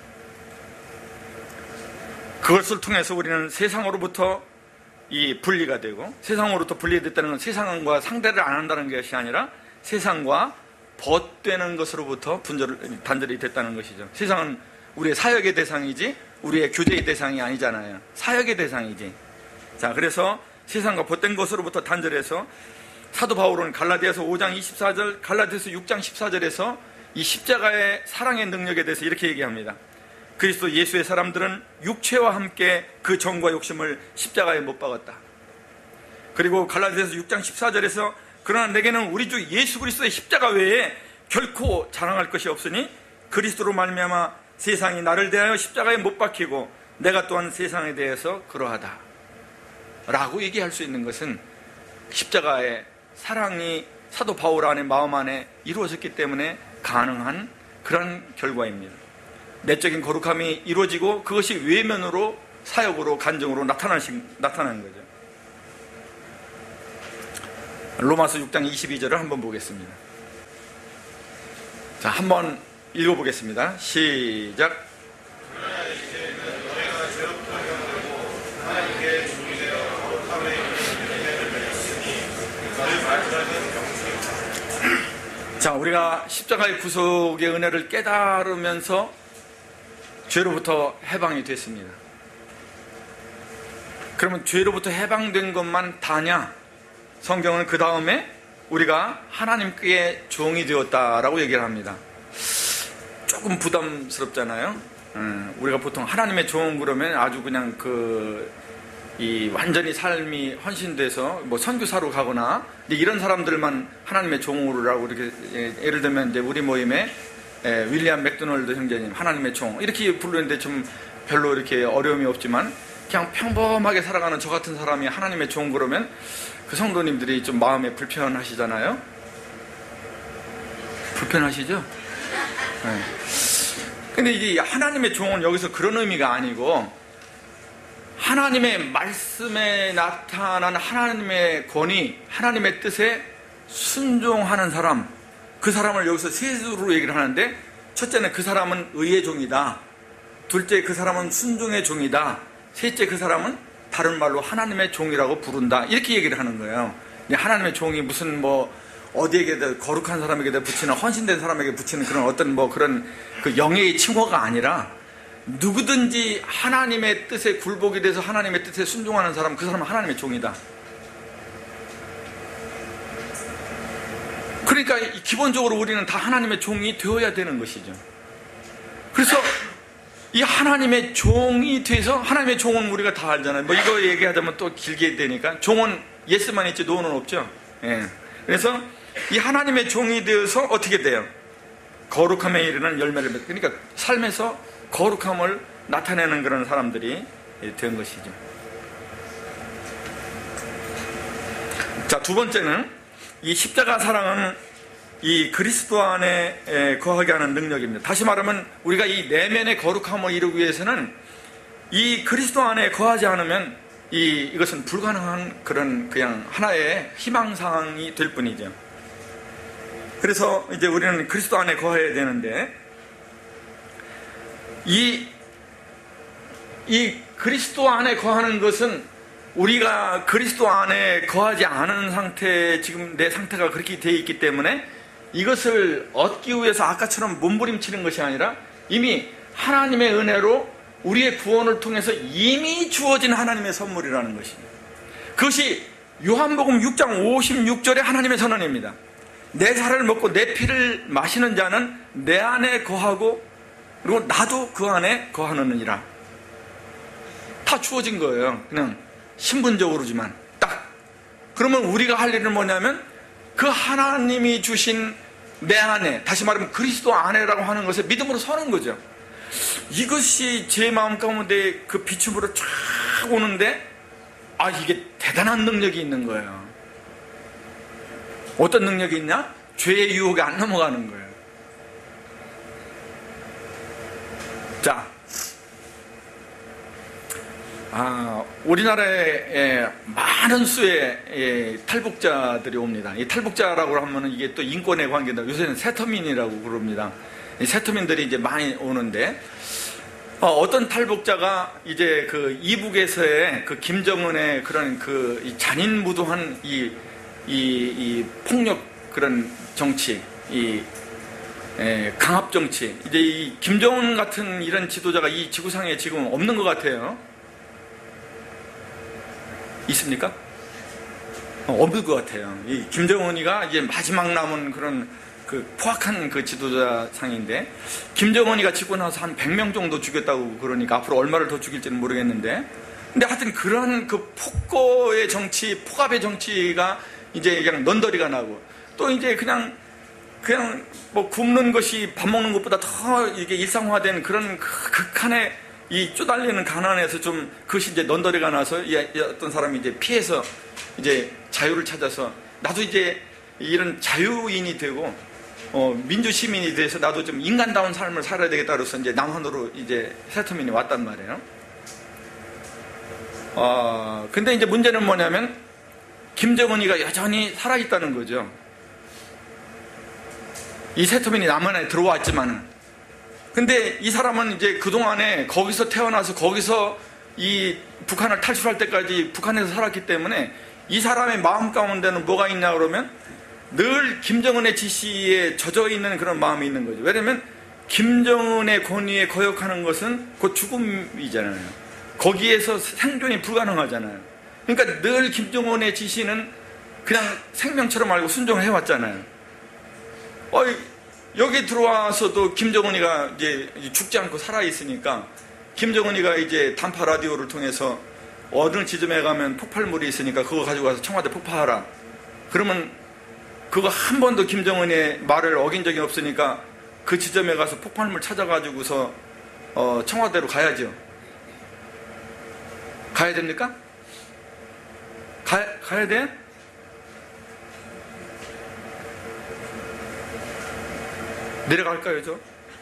그것을 통해서 우리는 세상으로부터 이 분리가 되고, 세상으로부터 분리됐다는 건 세상과 상대를 안 한다는 것이 아니라 세상과 벗되는 것으로부터 단절이 됐다는 것이죠. 세상은 우리의 사역의 대상이지 우리의 교제의 대상이 아니잖아요. 사역의 대상이지. 자, 그래서 세상과 벗된 것으로부터 단절해서 사도 바울은 갈라디아서 5장 24절, 갈라디아서 6장 14절에서 이 십자가의 사랑의 능력에 대해서 이렇게 얘기합니다. 그리스도 예수의 사람들은 육체와 함께 그 정과 욕심을 십자가에 못 박았다. 그리고 갈라디아서 6장 14절에서 그러나 내게는 우리 주 예수 그리스도의 십자가 외에 결코 자랑할 것이 없으니 그리스도로 말미암아 세상이 나를 대하여 십자가에 못 박히고 내가 또한 세상에 대해서 그러하다 라고 얘기할 수 있는 것은 십자가의 사랑이 사도 바울 안의 마음 안에 이루어졌기 때문에 가능한 그런 결과입니다. 내적인 거룩함이 이루어지고 그것이 외면으로, 사역으로, 간증으로 나타난 거죠. 로마서 6장 22절을 한번 보겠습니다. 자, 한번 읽어보겠습니다. 시작. 자, 우리가 십자가의 구속의 은혜를 깨달으면서 죄로부터 해방이 됐습니다. 그러면 죄로부터 해방된 것만 다냐? 성경은 그 다음에 우리가 하나님께 종이 되었다라고 얘기를 합니다. 조금 부담스럽잖아요. 우리가 보통 하나님의 종 그러면 아주 그냥 완전히 삶이 헌신돼서 뭐 선교사로 가거나 이런 사람들만 하나님의 종으로라고 이렇게, 예를 들면 이제 우리 모임에 윌리엄 맥도널드 형제님 하나님의 종 이렇게 부르는데 좀 별로 이렇게 어려움이 없지만, 그냥 평범하게 살아가는 저 같은 사람이 하나님의 종 그러면 그 성도님들이 좀 마음에 불편하시잖아요. 불편하시죠? 네. 근데 이제 하나님의 종은 여기서 그런 의미가 아니고, 하나님의 말씀에 나타난 하나님의 권위, 하나님의 뜻에 순종하는 사람, 그 사람을 여기서 세 수로 얘기를 하는데, 첫째는 그 사람은 의의 종이다, 둘째 그 사람은 순종의 종이다, 셋째 그 사람은 다른 말로 하나님의 종이라고 부른다, 이렇게 얘기를 하는 거예요. 하나님의 종이 무슨 어디에게도 거룩한 사람에게도 붙이는, 헌신된 사람에게 붙이는 그런 어떤 그런 그 영예의 칭호가 아니라, 누구든지 하나님의 뜻에 굴복이 돼서 하나님의 뜻에 순종하는 사람, 그 사람은 하나님의 종이다. 그러니까 기본적으로 우리는 다 하나님의 종이 되어야 되는 것이죠. 그래서 이 하나님의 종이 돼서, 하나님의 종은 우리가 다 알잖아요. 뭐 이거 얘기하자면 또 길게 되니까, 종은 예스만 있지 노는 없죠. 예. 그래서 이 하나님의 종이 되어서 어떻게 돼요? 거룩함에 이르는 열매를 맺고, 그러니까 삶에서 거룩함을 나타내는 그런 사람들이 된 것이죠. 자, 두 번째는 이 십자가 사랑은 이 그리스도 안에 거하게 하는 능력입니다. 다시 말하면 우리가 이 내면의 거룩함을 이루기 위해서는 이 그리스도 안에 거하지 않으면 이것은 불가능한 그런 그냥 하나의 희망사항이 될 뿐이죠. 그래서 이제 우리는 그리스도 안에 거해야 되는데, 이 그리스도 안에 거하는 것은 우리가 그리스도 안에 거하지 않은 상태, 지금 내 상태가 그렇게 되어 있기 때문에 이것을 얻기 위해서 아까처럼 몸부림치는 것이 아니라 이미 하나님의 은혜로 우리의 구원을 통해서 이미 주어진 하나님의 선물이라는 것입니다. 그것이 요한복음 6장 56절의 하나님의 선언입니다. 내 살을 먹고 내 피를 마시는 자는 내 안에 거하고 그리고 나도 그 안에 거하느니라. 다 주어진 거예요. 그냥 신분적으로지만 딱. 그러면 우리가 할 일은 뭐냐면 그 하나님이 주신 내 안에, 다시 말하면 그리스도 안에라고 하는 것에 믿음으로 서는 거죠. 이것이 제 마음 가운데 그 비춤으로 쫙 오는데, 이게 대단한 능력이 있는 거예요. 어떤 능력이 있냐? 죄의 유혹에 안 넘어가는 거예요. 자, 우리나라에 많은 수의 탈북자들이 옵니다. 이 탈북자라고 하면 이게 또 인권의 관계다. 요새는 세터민이라고 그럽니다. 이 세터민들이 이제 많이 오는데, 어떤 탈북자가 이제 그 이북에서의 그 김정은의 그런 그 잔인무도한 이 폭력 그런 정치, 강압 정치, 이제 이 김정은 같은 이런 지도자가 이 지구상에 지금 없는 것 같아요. 있습니까? 없는 것 같아요. 이 김정은이가 이제 마지막 남은 그런 그 포악한 그 지도자 상인데, 김정은이가 지고 나서 한 100명 정도 죽였다고 그러니까 앞으로 얼마를 더 죽일지는 모르겠는데, 근데 하여튼 그런 그 폭거의 정치, 폭압의 정치가 이제 그냥 넌더리가 나고, 또 이제 그냥 뭐 굶는 것이 밥 먹는 것보다 더 이게 일상화된 그런 극한의 이 쪼달리는 가난에서 좀 그것이 이제 넌더리가 나서 어떤 사람이 이제 피해서 이제 자유를 찾아서, 나도 이제 이런 자유인이 되고 민주 시민이 돼서 나도 좀 인간다운 삶을 살아야 되겠다 그래서 이제 남한으로 이제 세터민이 왔단 말이에요. 근데 이제 문제는 뭐냐면 김정은이가 여전히 살아있다는 거죠. 이 세터민이 남한에 들어왔지만은. 근데 이 사람은 이제 그동안에 거기서 태어나서 거기서 이 북한을 탈출할 때까지 북한에서 살았기 때문에 이 사람의 마음 가운데는 뭐가 있냐 그러면 늘 김정은의 지시에 젖어 있는 그런 마음이 있는 거죠. 왜냐면 김정은의 권위에 거역하는 것은 곧 죽음이잖아요. 거기에서 생존이 불가능하잖아요. 그러니까 늘 김정은의 지시는 그냥 생명처럼 알고 순종해 왔잖아요. 여기 들어와서도 김정은이가 이제 죽지 않고 살아있으니까 김정은이가 이제 단파 라디오를 통해서 어느 지점에 가면 폭발물이 있으니까 그거 가지고 가서 청와대 폭파하라. 그러면 그거 한 번도 김정은의 말을 어긴 적이 없으니까 그 지점에 가서 폭발물 찾아가지고서 청와대로 가야죠. 가야 됩니까? 가야 돼? 내려갈까요, 저?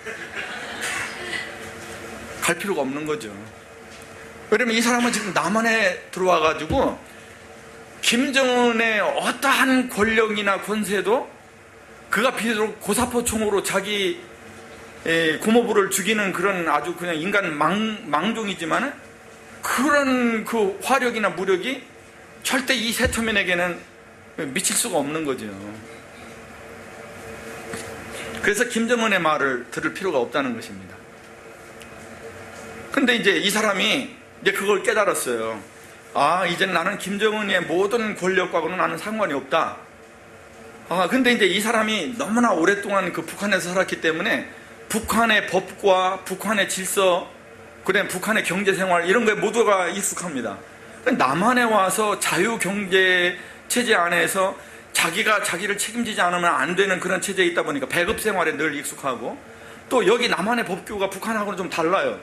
갈 필요가 없는 거죠. 왜냐면 이 사람은 지금 남한에 들어와가지고 김정은의 어떠한 권력이나 권세도 그가 비록 고사포총으로 자기 고모부를 죽이는 그런 아주 그냥 인간 망종이지만은 그런 그 화력이나 무력이 절대 이 세터민에게는 미칠 수가 없는 거죠. 그래서 김정은의 말을 들을 필요가 없다는 것입니다. 근데 이제 이 사람이 이제 그걸 깨달았어요. 이제는 나는 김정은의 모든 권력과는 나는 상관이 없다. 근데 이제 이 사람이 너무나 오랫동안 그 북한에서 살았기 때문에 북한의 법과 북한의 질서, 그다음에 북한의 경제생활 이런 거에 모두가 익숙합니다. 남한에 와서 자유경제 체제 안에서 자기가 자기를 책임지지 않으면 안 되는 그런 체제에 있다 보니까 배급 생활에 늘 익숙하고, 또 여기 남한의 법규가 북한하고는 좀 달라요.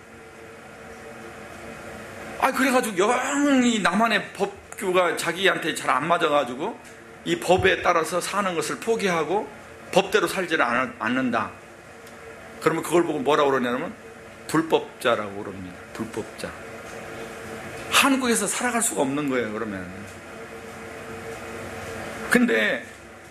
그래가지고 영 이 남한의 법규가 자기한테 잘 안 맞아가지고 이 법에 따라서 사는 것을 포기하고 법대로 살지를 않는다. 그러면 그걸 보고 뭐라고 그러냐면 불법자라고 그럽니다. 불법자. 한국에서 살아갈 수가 없는 거예요, 그러면. 근데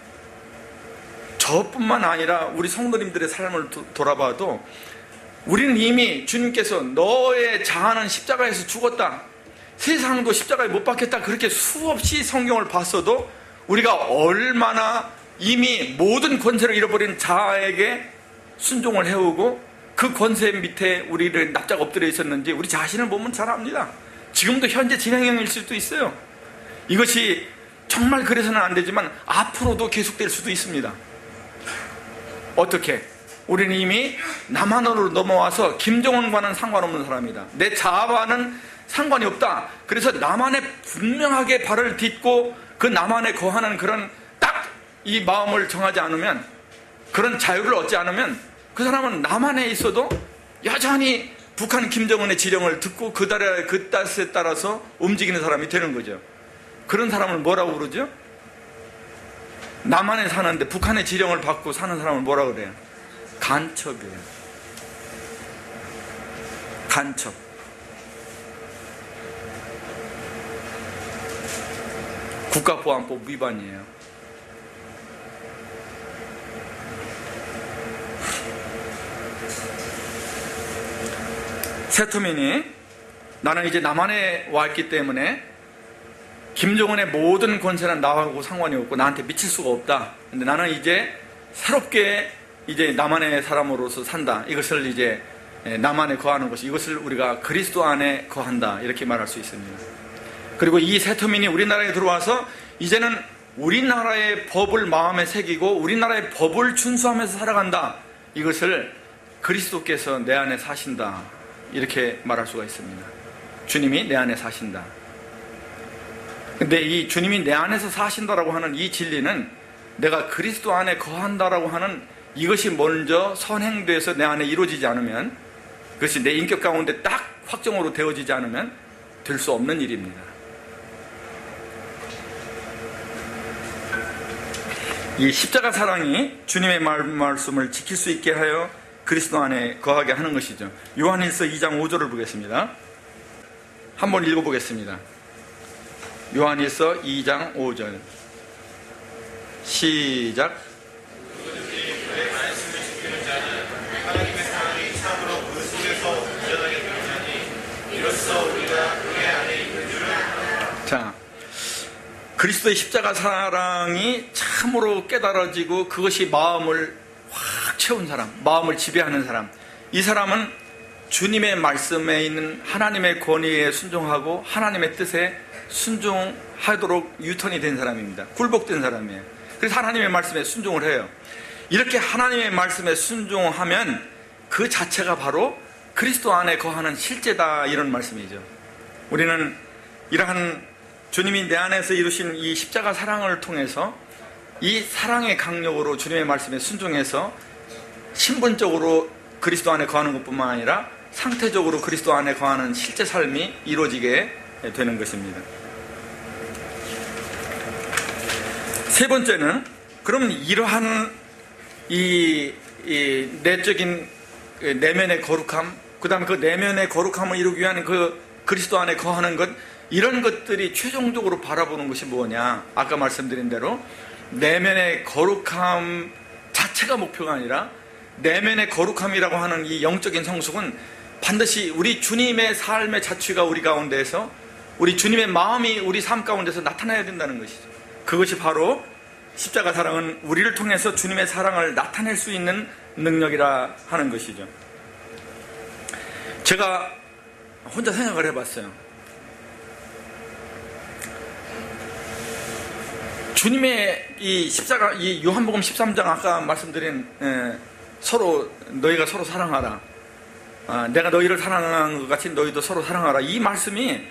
저뿐만 아니라 우리 성도님들의 삶을 돌아봐도 우리는 이미 주님께서 너의 자아는 십자가에서 죽었다, 세상도 십자가에 못 박혔다, 그렇게 수없이 성경을 봤어도 우리가 얼마나 이미 모든 권세를 잃어버린 자아에게 순종을 해오고 그 권세 밑에 우리를 납작 엎드려 있었는지 우리 자신을 보면 잘 압니다. 지금도 현재 진행형일 수도 있어요. 이것이 정말 그래서는 안 되지만 앞으로도 계속될 수도 있습니다. 어떻게? 우리는 이미 남한으로 넘어와서 김정은과는 상관없는 사람이다. 내 자아와는 상관이 없다. 그래서 남한에 분명하게 발을 딛고 그 남한에 거하는 그런 딱 이 마음을 정하지 않으면, 그런 자유를 얻지 않으면 그 사람은 남한에 있어도 여전히 북한 김정은의 지령을 듣고 그 뜻에 따라서 움직이는 사람이 되는 거죠. 그런 사람을 뭐라고 그러죠? 남한에 사는데 북한의 지령을 받고 사는 사람을 뭐라고 그래요? 간첩이에요. 간첩. 국가보안법 위반이에요. 세터민이 나는 이제 남한에 왔기 때문에 김정은의 모든 권세는 나하고 상관이 없고 나한테 미칠 수가 없다. 근데 나는 이제 새롭게 이제 남한의 사람으로서 산다. 이것을 이제 남한에 거하는 것이, 이것을 우리가 그리스도 안에 거한다. 이렇게 말할 수 있습니다. 그리고 이 세터민이 우리나라에 들어와서 이제는 우리나라의 법을 마음에 새기고 우리나라의 법을 준수하면서 살아간다. 이것을 그리스도께서 내 안에 사신다. 이렇게 말할 수가 있습니다. 주님이 내 안에 사신다. 근데 이 주님이 내 안에서 사신다라고 하는 이 진리는 내가 그리스도 안에 거한다라고 하는 이것이 먼저 선행돼서 내 안에 이루어지지 않으면, 그것이 내 인격 가운데 딱 확정으로 되어지지 않으면 될 수 없는 일입니다. 이 십자가 사랑이 주님의 말씀을 지킬 수 있게 하여 그리스도 안에 거하게 하는 것이죠. 요한일서 2장 5절을 보겠습니다. 한번 읽어보겠습니다. 요한일서 2장 5절 시작. 자, 그리스도의 십자가 사랑이 참으로 깨달아지고 그것이 마음을 확 채운 사람, 마음을 지배하는 사람, 이 사람은 주님의 말씀에 있는 하나님의 권위에 순종하고 하나님의 뜻에 순종하도록 유턴이 된 사람입니다. 굴복된 사람이에요. 그래서 하나님의 말씀에 순종을 해요. 이렇게 하나님의 말씀에 순종하면 그 자체가 바로 그리스도 안에 거하는 실제다, 이런 말씀이죠. 우리는 이러한 주님이 내 안에서 이루신 이 십자가 사랑을 통해서 이 사랑의 강력으로 주님의 말씀에 순종해서 신분적으로 그리스도 안에 거하는 것뿐만 아니라 상태적으로 그리스도 안에 거하는 실제 삶이 이루어지게 되는 것입니다. 세 번째는, 그럼 이러한 이 내적인 내면의 거룩함, 그 다음에 그 내면의 거룩함을 이루기 위한 그 그리스도 안에 거하는 것, 이런 것들이 최종적으로 바라보는 것이 뭐냐? 아까 말씀드린 대로 내면의 거룩함 자체가 목표가 아니라 내면의 거룩함이라고 하는 이 영적인 성숙은 반드시 우리 주님의 삶의 자취가 우리 가운데에서, 우리 주님의 마음이 우리 삶 가운데서 나타나야 된다는 것이죠. 그것이 바로 십자가 사랑은 우리를 통해서 주님의 사랑을 나타낼 수 있는 능력이라 하는 것이죠. 제가 혼자 생각을 해봤어요. 주님의 이 십자가, 이 요한복음 13장 아까 말씀드린 서로 너희가 서로 사랑하라, 내가 너희를 사랑한 것 같이 너희도 서로 사랑하라, 이 말씀이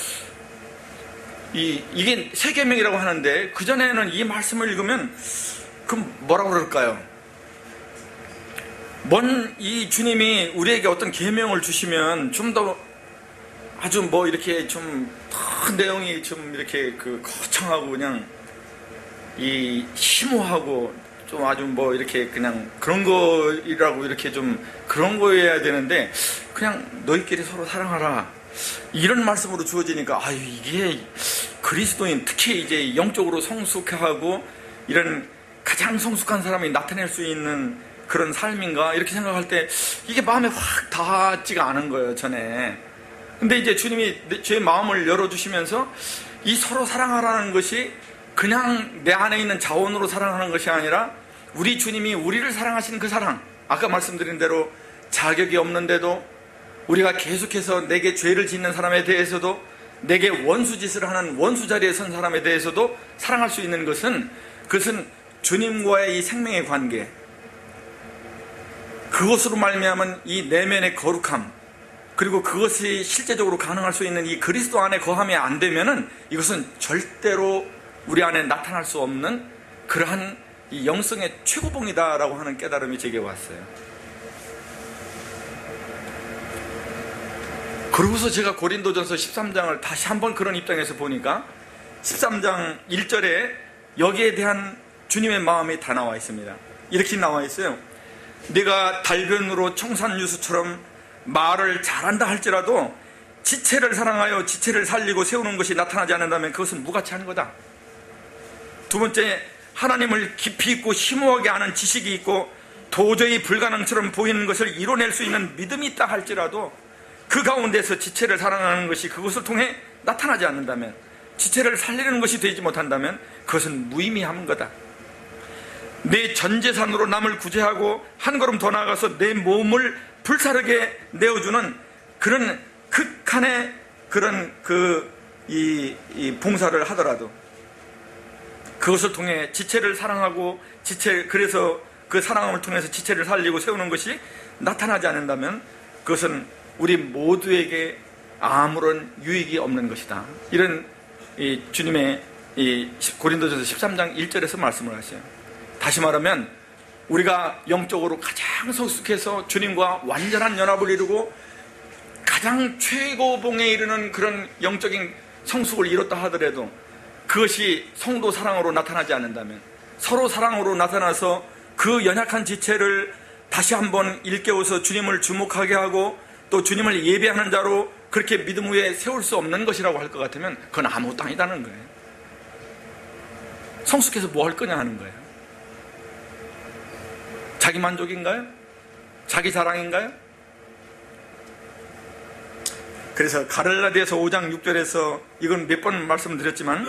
이게 세 계명이라고 하는데, 그전에는 이 말씀을 읽으면 그럼 뭐라고 그럴까요? 이 주님이 우리에게 어떤 계명을 주시면 좀 더 아주 뭐 이렇게 좀 더 내용이 좀 이렇게 거창하고 그냥 심오하고 좀 아주 뭐 이렇게 그냥 그런 거라고 이렇게 좀 그런 거여야 되는데, 그냥 너희끼리 서로 사랑하라, 이런 말씀으로 주어지니까 이게 그리스도인, 특히 이제 영적으로 성숙하고 이런 가장 성숙한 사람이 나타낼 수 있는 그런 삶인가, 이렇게 생각할 때 이게 마음에 확 닿지가 않은 거예요, 전에. 근데 이제 주님이 제 마음을 열어주시면서 이 서로 사랑하라는 것이 그냥 내 안에 있는 자원으로 사랑하는 것이 아니라 우리 주님이 우리를 사랑하시는 그 사랑, 아까 말씀드린 대로 자격이 없는데도 우리가 계속해서 내게 죄를 짓는 사람에 대해서도, 내게 원수짓을 하는 원수 자리에 선 사람에 대해서도 사랑할 수 있는 것은, 그것은 주님과의 이 생명의 관계, 그것으로 말미암은 이 내면의 거룩함, 그리고 그것이 실제적으로 가능할 수 있는 이 그리스도 안에 거함이 안 되면은 이것은 절대로 우리 안에 나타날 수 없는 그러한 이 영성의 최고봉이다라고 하는 깨달음이 제게 왔어요. 그러고서 제가 고린도전서 13장을 다시 한번 그런 입장에서 보니까 13장 1절에 여기에 대한 주님의 마음이 다 나와 있습니다. 이렇게 나와 있어요. 네가 달변으로 청산유수처럼 말을 잘한다 할지라도 지체를 사랑하여 지체를 살리고 세우는 것이 나타나지 않는다면 그것은 무가치한 거다. 두 번째, 하나님을 깊이 있고 심오하게 아는 지식이 있고 도저히 불가능처럼 보이는 것을 이뤄낼 수 있는 믿음이 있다 할지라도 그 가운데서 지체를 사랑하는 것이 그것을 통해 나타나지 않는다면, 지체를 살리는 것이 되지 못한다면 그것은 무의미한 거다. 내 전재산으로 남을 구제하고 한 걸음 더 나아가서 내 몸을 불사르게 내어주는 그런 극한의 그런 이 봉사를 하더라도 그것을 통해 지체를 사랑하고 그래서 그 사랑함을 통해서 지체를 살리고 세우는 것이 나타나지 않는다면 그것은 우리 모두에게 아무런 유익이 없는 것이다. 이런 주님의 고린도전서 13장 1절에서 말씀을 하셔요. 다시 말하면 우리가 영적으로 가장 성숙해서 주님과 완전한 연합을 이루고 가장 최고봉에 이르는 그런 영적인 성숙을 이뤘다 하더라도 그것이 성도 사랑으로 나타나지 않는다면, 서로 사랑으로 나타나서 그 연약한 지체를 다시 한번 일깨워서 주님을 주목하게 하고 또 주님을 예배하는 자로 그렇게 믿음 위에 세울 수 없는 것이라고 할 것 같으면 그건 아무것도 아니다는 거예요. 성숙해서 뭐 할 거냐 하는 거예요. 자기 만족인가요? 자기 자랑인가요? 그래서 가를라디아서 5장 6절에서 이건 몇 번 말씀드렸지만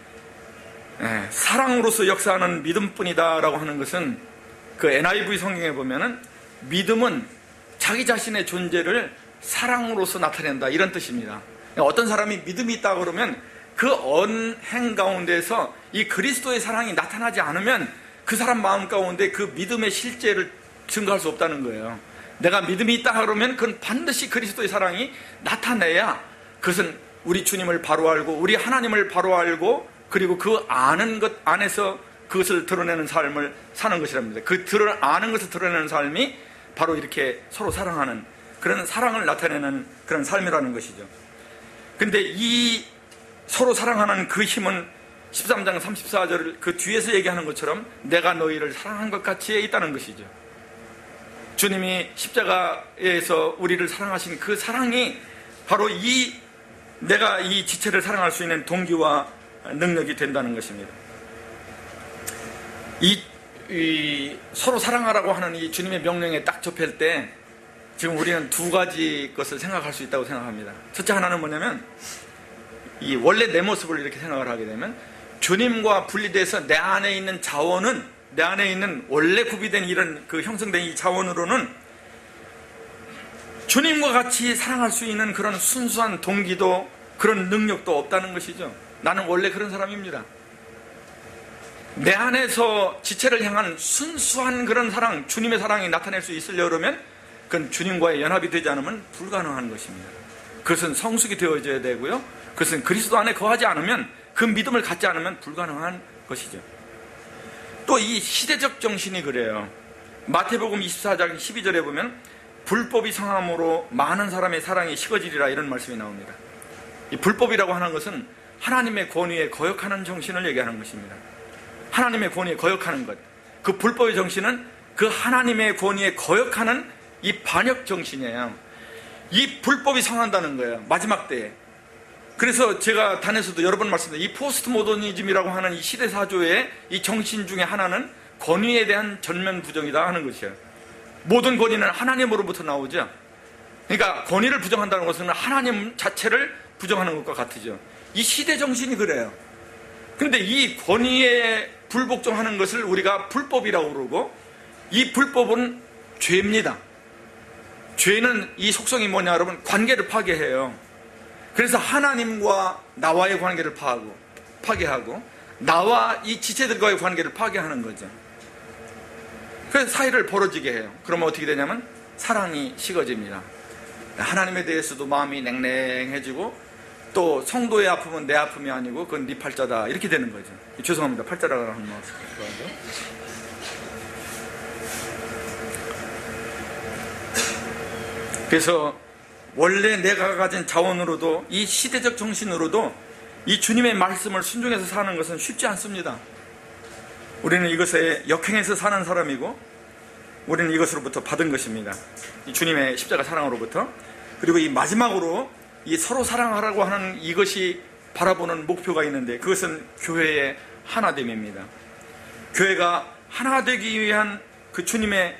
사랑으로서 역사하는 믿음뿐이다 라고 하는 것은 그 NIV 성경에 보면은 믿음은 자기 자신의 존재를 사랑으로서 나타낸다, 이런 뜻입니다. 어떤 사람이 믿음이 있다 그러면 그 언행 가운데서 이 그리스도의 사랑이 나타나지 않으면 그 사람 마음 가운데 그 믿음의 실제를 증거할 수 없다는 거예요. 내가 믿음이 있다 그러면 그건 반드시 그리스도의 사랑이 나타내야 그것은 우리 주님을 바로 알고 우리 하나님을 바로 알고 그리고 그 아는 것 안에서 그것을 드러내는 삶을 사는 것이랍니다. 그 아는 것을 드러내는 삶이 바로 이렇게 서로 사랑하는 그런 사랑을 나타내는 그런 삶이라는 것이죠. 근데 이 서로 사랑하는 그 힘은 13장 34절 그 뒤에서 얘기하는 것처럼 내가 너희를 사랑한 것 같이에 있다는 것이죠. 주님이 십자가에서 우리를 사랑하신 그 사랑이 바로 내가 이 지체를 사랑할 수 있는 동기와 능력이 된다는 것입니다. 서로 사랑하라고 하는 이 주님의 명령에 딱 접할 때 지금 우리는 두 가지 것을 생각할 수 있다고 생각합니다. 첫째 하나는 뭐냐면 이 원래 내 모습을 이렇게 생각을 하게 되면 주님과 분리돼서 내 안에 있는 자원은, 내 안에 있는 원래 구비된 이런 그 형성된 이 자원으로는 주님과 같이 사랑할 수 있는 그런 순수한 동기도 그런 능력도 없다는 것이죠. 나는 원래 그런 사람입니다. 내 안에서 지체를 향한 순수한 그런 사랑, 주님의 사랑이 나타낼 수 있으려 그러면 그건 주님과의 연합이 되지 않으면 불가능한 것입니다. 그것은 성숙이 되어져야 되고요, 그것은 그리스도 안에 거하지 않으면, 그 믿음을 갖지 않으면 불가능한 것이죠. 또 이 시대적 정신이 그래요. 마태복음 24장 12절에 보면 불법이 성함으로 많은 사람의 사랑이 식어지리라, 이런 말씀이 나옵니다. 이 불법이라고 하는 것은 하나님의 권위에 거역하는 정신을 얘기하는 것입니다. 하나님의 권위에 거역하는 것, 그 불법의 정신은 그 하나님의 권위에 거역하는 이 반역 정신이에요. 이 불법이 성한다는 거예요, 마지막 때에. 그래서 제가 단에서도 여러 번 말씀드린 이 포스트 모더니즘이라고 하는 이 시대사조의 이 정신 중에 하나는 권위에 대한 전면 부정이다 하는 것이에요. 모든 권위는 하나님으로부터 나오죠. 그러니까 권위를 부정한다는 것은 하나님 자체를 부정하는 것과 같으죠. 이 시대 정신이 그래요. 그런데 이 권위에 불복종하는 것을 우리가 불법이라고 그러고, 이 불법은 죄입니다. 죄는 이 속성이 뭐냐 여러분, 관계를 파괴해요. 그래서 하나님과 나와의 관계를 파괴하고 나와 이 지체들과의 관계를 파괴하는 거죠. 그래서 사이를 벌어지게 해요. 그러면 어떻게 되냐면 사랑이 식어집니다. 하나님에 대해서도 마음이 냉랭해지고, 또 성도의 아픔은 내 아픔이 아니고 그건 네 팔자다, 이렇게 되는 거죠. 죄송합니다, 팔자라고 하는 말 좋아하죠. 그래서 원래 내가 가진 자원으로도, 이 시대적 정신으로도 이 주님의 말씀을 순종해서 사는 것은 쉽지 않습니다. 우리는 이것에 역행해서 사는 사람이고, 우리는 이것으로부터 받은 것입니다. 이 주님의 십자가 사랑으로부터. 그리고 이 마지막으로 이 서로 사랑하라고 하는 이것이 바라보는 목표가 있는데, 그것은 교회의 하나됨입니다. 교회가 하나 되기 위한 그 주님의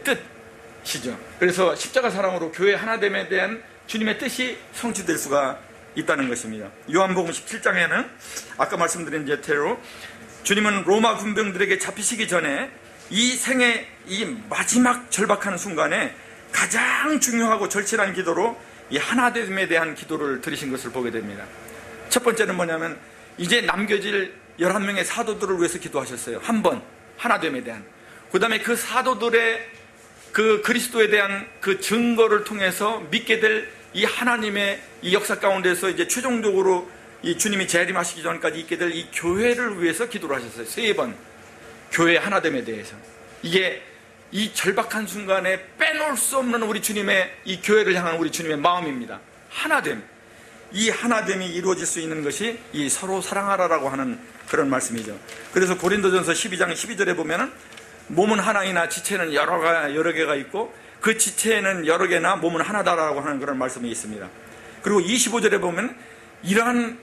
뜻이죠. 그래서 십자가 사랑으로 교회 하나됨에 대한 주님의 뜻이 성취될 수가 있다는 것입니다. 요한복음 17장에는 아까 말씀드린 예태로 주님은 로마 군병들에게 잡히시기 전에 이 생의 이 마지막 절박한 순간에 가장 중요하고 절실한 기도로 이 하나됨에 대한 기도를 드리신 것을 보게 됩니다. 첫 번째는 뭐냐면 이제 남겨질 11명의 사도들을 위해서 기도하셨어요. 한 번 하나됨에 대한. 그 다음에 그 사도들의 그 그리스도에 대한 그 증거를 통해서 믿게 될 이 하나님의 이 역사 가운데서 이제 최종적으로 이 주님이 재림하시기 전까지 있게 될 이 교회를 위해서 기도를 하셨어요. 3번 교회 하나됨에 대해서. 이게 이 절박한 순간에 빼놓을 수 없는 우리 주님의 이 교회를 향한 우리 주님의 마음입니다. 하나됨. 이 하나됨이 이루어질 수 있는 것이 이 서로 사랑하라라고 하는 그런 말씀이죠. 그래서 고린도전서 12장 12절에 보면은 몸은 하나이나 지체는 여러 개가 있고 그 지체는 여러 개나 몸은 하나다라고 하는 그런 말씀이 있습니다. 그리고 25절에 보면 이러한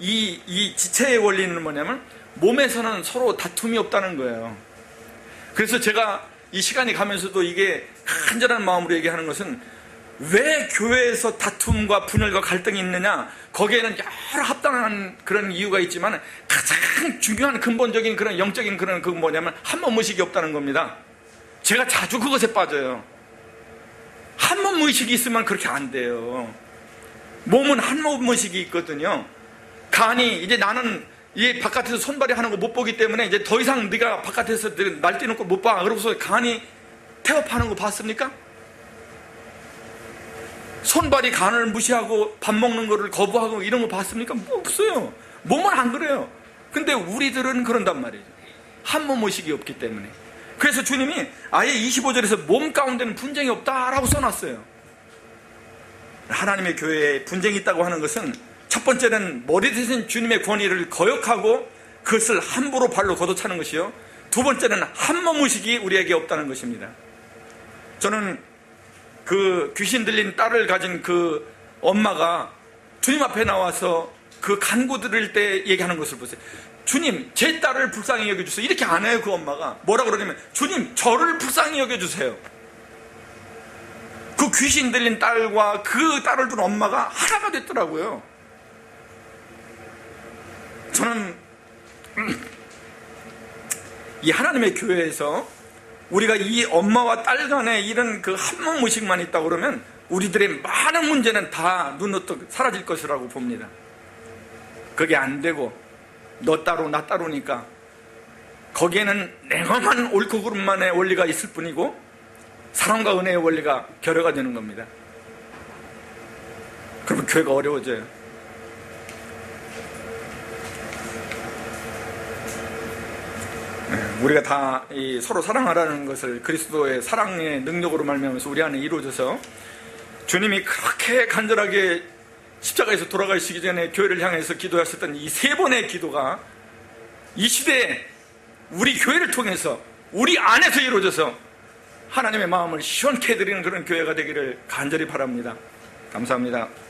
이 지체의 원리는 뭐냐면 몸에서는 서로 다툼이 없다는 거예요. 그래서 제가 이 시간이 가면서도 이게 간절한 마음으로 얘기하는 것은, 왜 교회에서 다툼과 분열과 갈등이 있느냐, 거기에는 여러 합당한 그런 이유가 있지만 가장 중요한 근본적인 그런 영적인 그런 그 뭐냐면 한 몸 의식이 없다는 겁니다. 제가 자주 그것에 빠져요. 한 몸 의식이 있으면 그렇게 안 돼요. 몸은 한 몸 의식이 있거든요. 간이 이제 나는 이 바깥에서 손발이 하는 거 못 보기 때문에 이제 더 이상 네가 바깥에서 날뛰는 거 못 봐. 그러고서 간이 태업하는 거 봤습니까? 손발이 간을 무시하고 밥 먹는 거를 거부하고 이런 거 봤습니까? 뭐 없어요. 몸은 안 그래요. 근데 우리들은 그런단 말이에요. 한 몸 의식이 없기 때문에. 그래서 주님이 아예 25절에서 몸 가운데는 분쟁이 없다라고 써놨어요. 하나님의 교회에 분쟁이 있다고 하는 것은 첫 번째는 머리 대신 주님의 권위를 거역하고 그것을 함부로 발로 걷어차는 것이요, 두 번째는 한 몸 의식이 우리에게 없다는 것입니다. 저는 그 귀신 들린 딸을 가진 그 엄마가 주님 앞에 나와서 그 간구 드릴 때 얘기하는 것을 보세요. 주님, 제 딸을 불쌍히 여겨주세요. 이렇게 안 해요. 그 엄마가 뭐라 그러냐면, 주님, 저를 불쌍히 여겨주세요. 그 귀신 들린 딸과 그 딸을 둔 엄마가 하나가 됐더라고요. 저는 이 하나님의 교회에서 우리가 이 엄마와 딸 간에 이런 그 한몸 의식만 있다 그러면 우리들의 많은 문제는 다 눈으로 사라질 것이라고 봅니다. 그게 안 되고 너 따로 나 따로니까 거기에는 냉엄한 옳고 그름만의 원리가 있을 뿐이고 사랑과 은혜의 원리가 결여가 되는 겁니다. 그러면 교회가 어려워져요. 우리가 다 서로 사랑하라는 것을 그리스도의 사랑의 능력으로 말미암아서 우리 안에 이루어져서 주님이 그렇게 간절하게 십자가에서 돌아가시기 전에 교회를 향해서 기도하셨던 이 세 번의 기도가 이 시대에 우리 교회를 통해서 우리 안에서 이루어져서 하나님의 마음을 시원케 해드리는 그런 교회가 되기를 간절히 바랍니다. 감사합니다.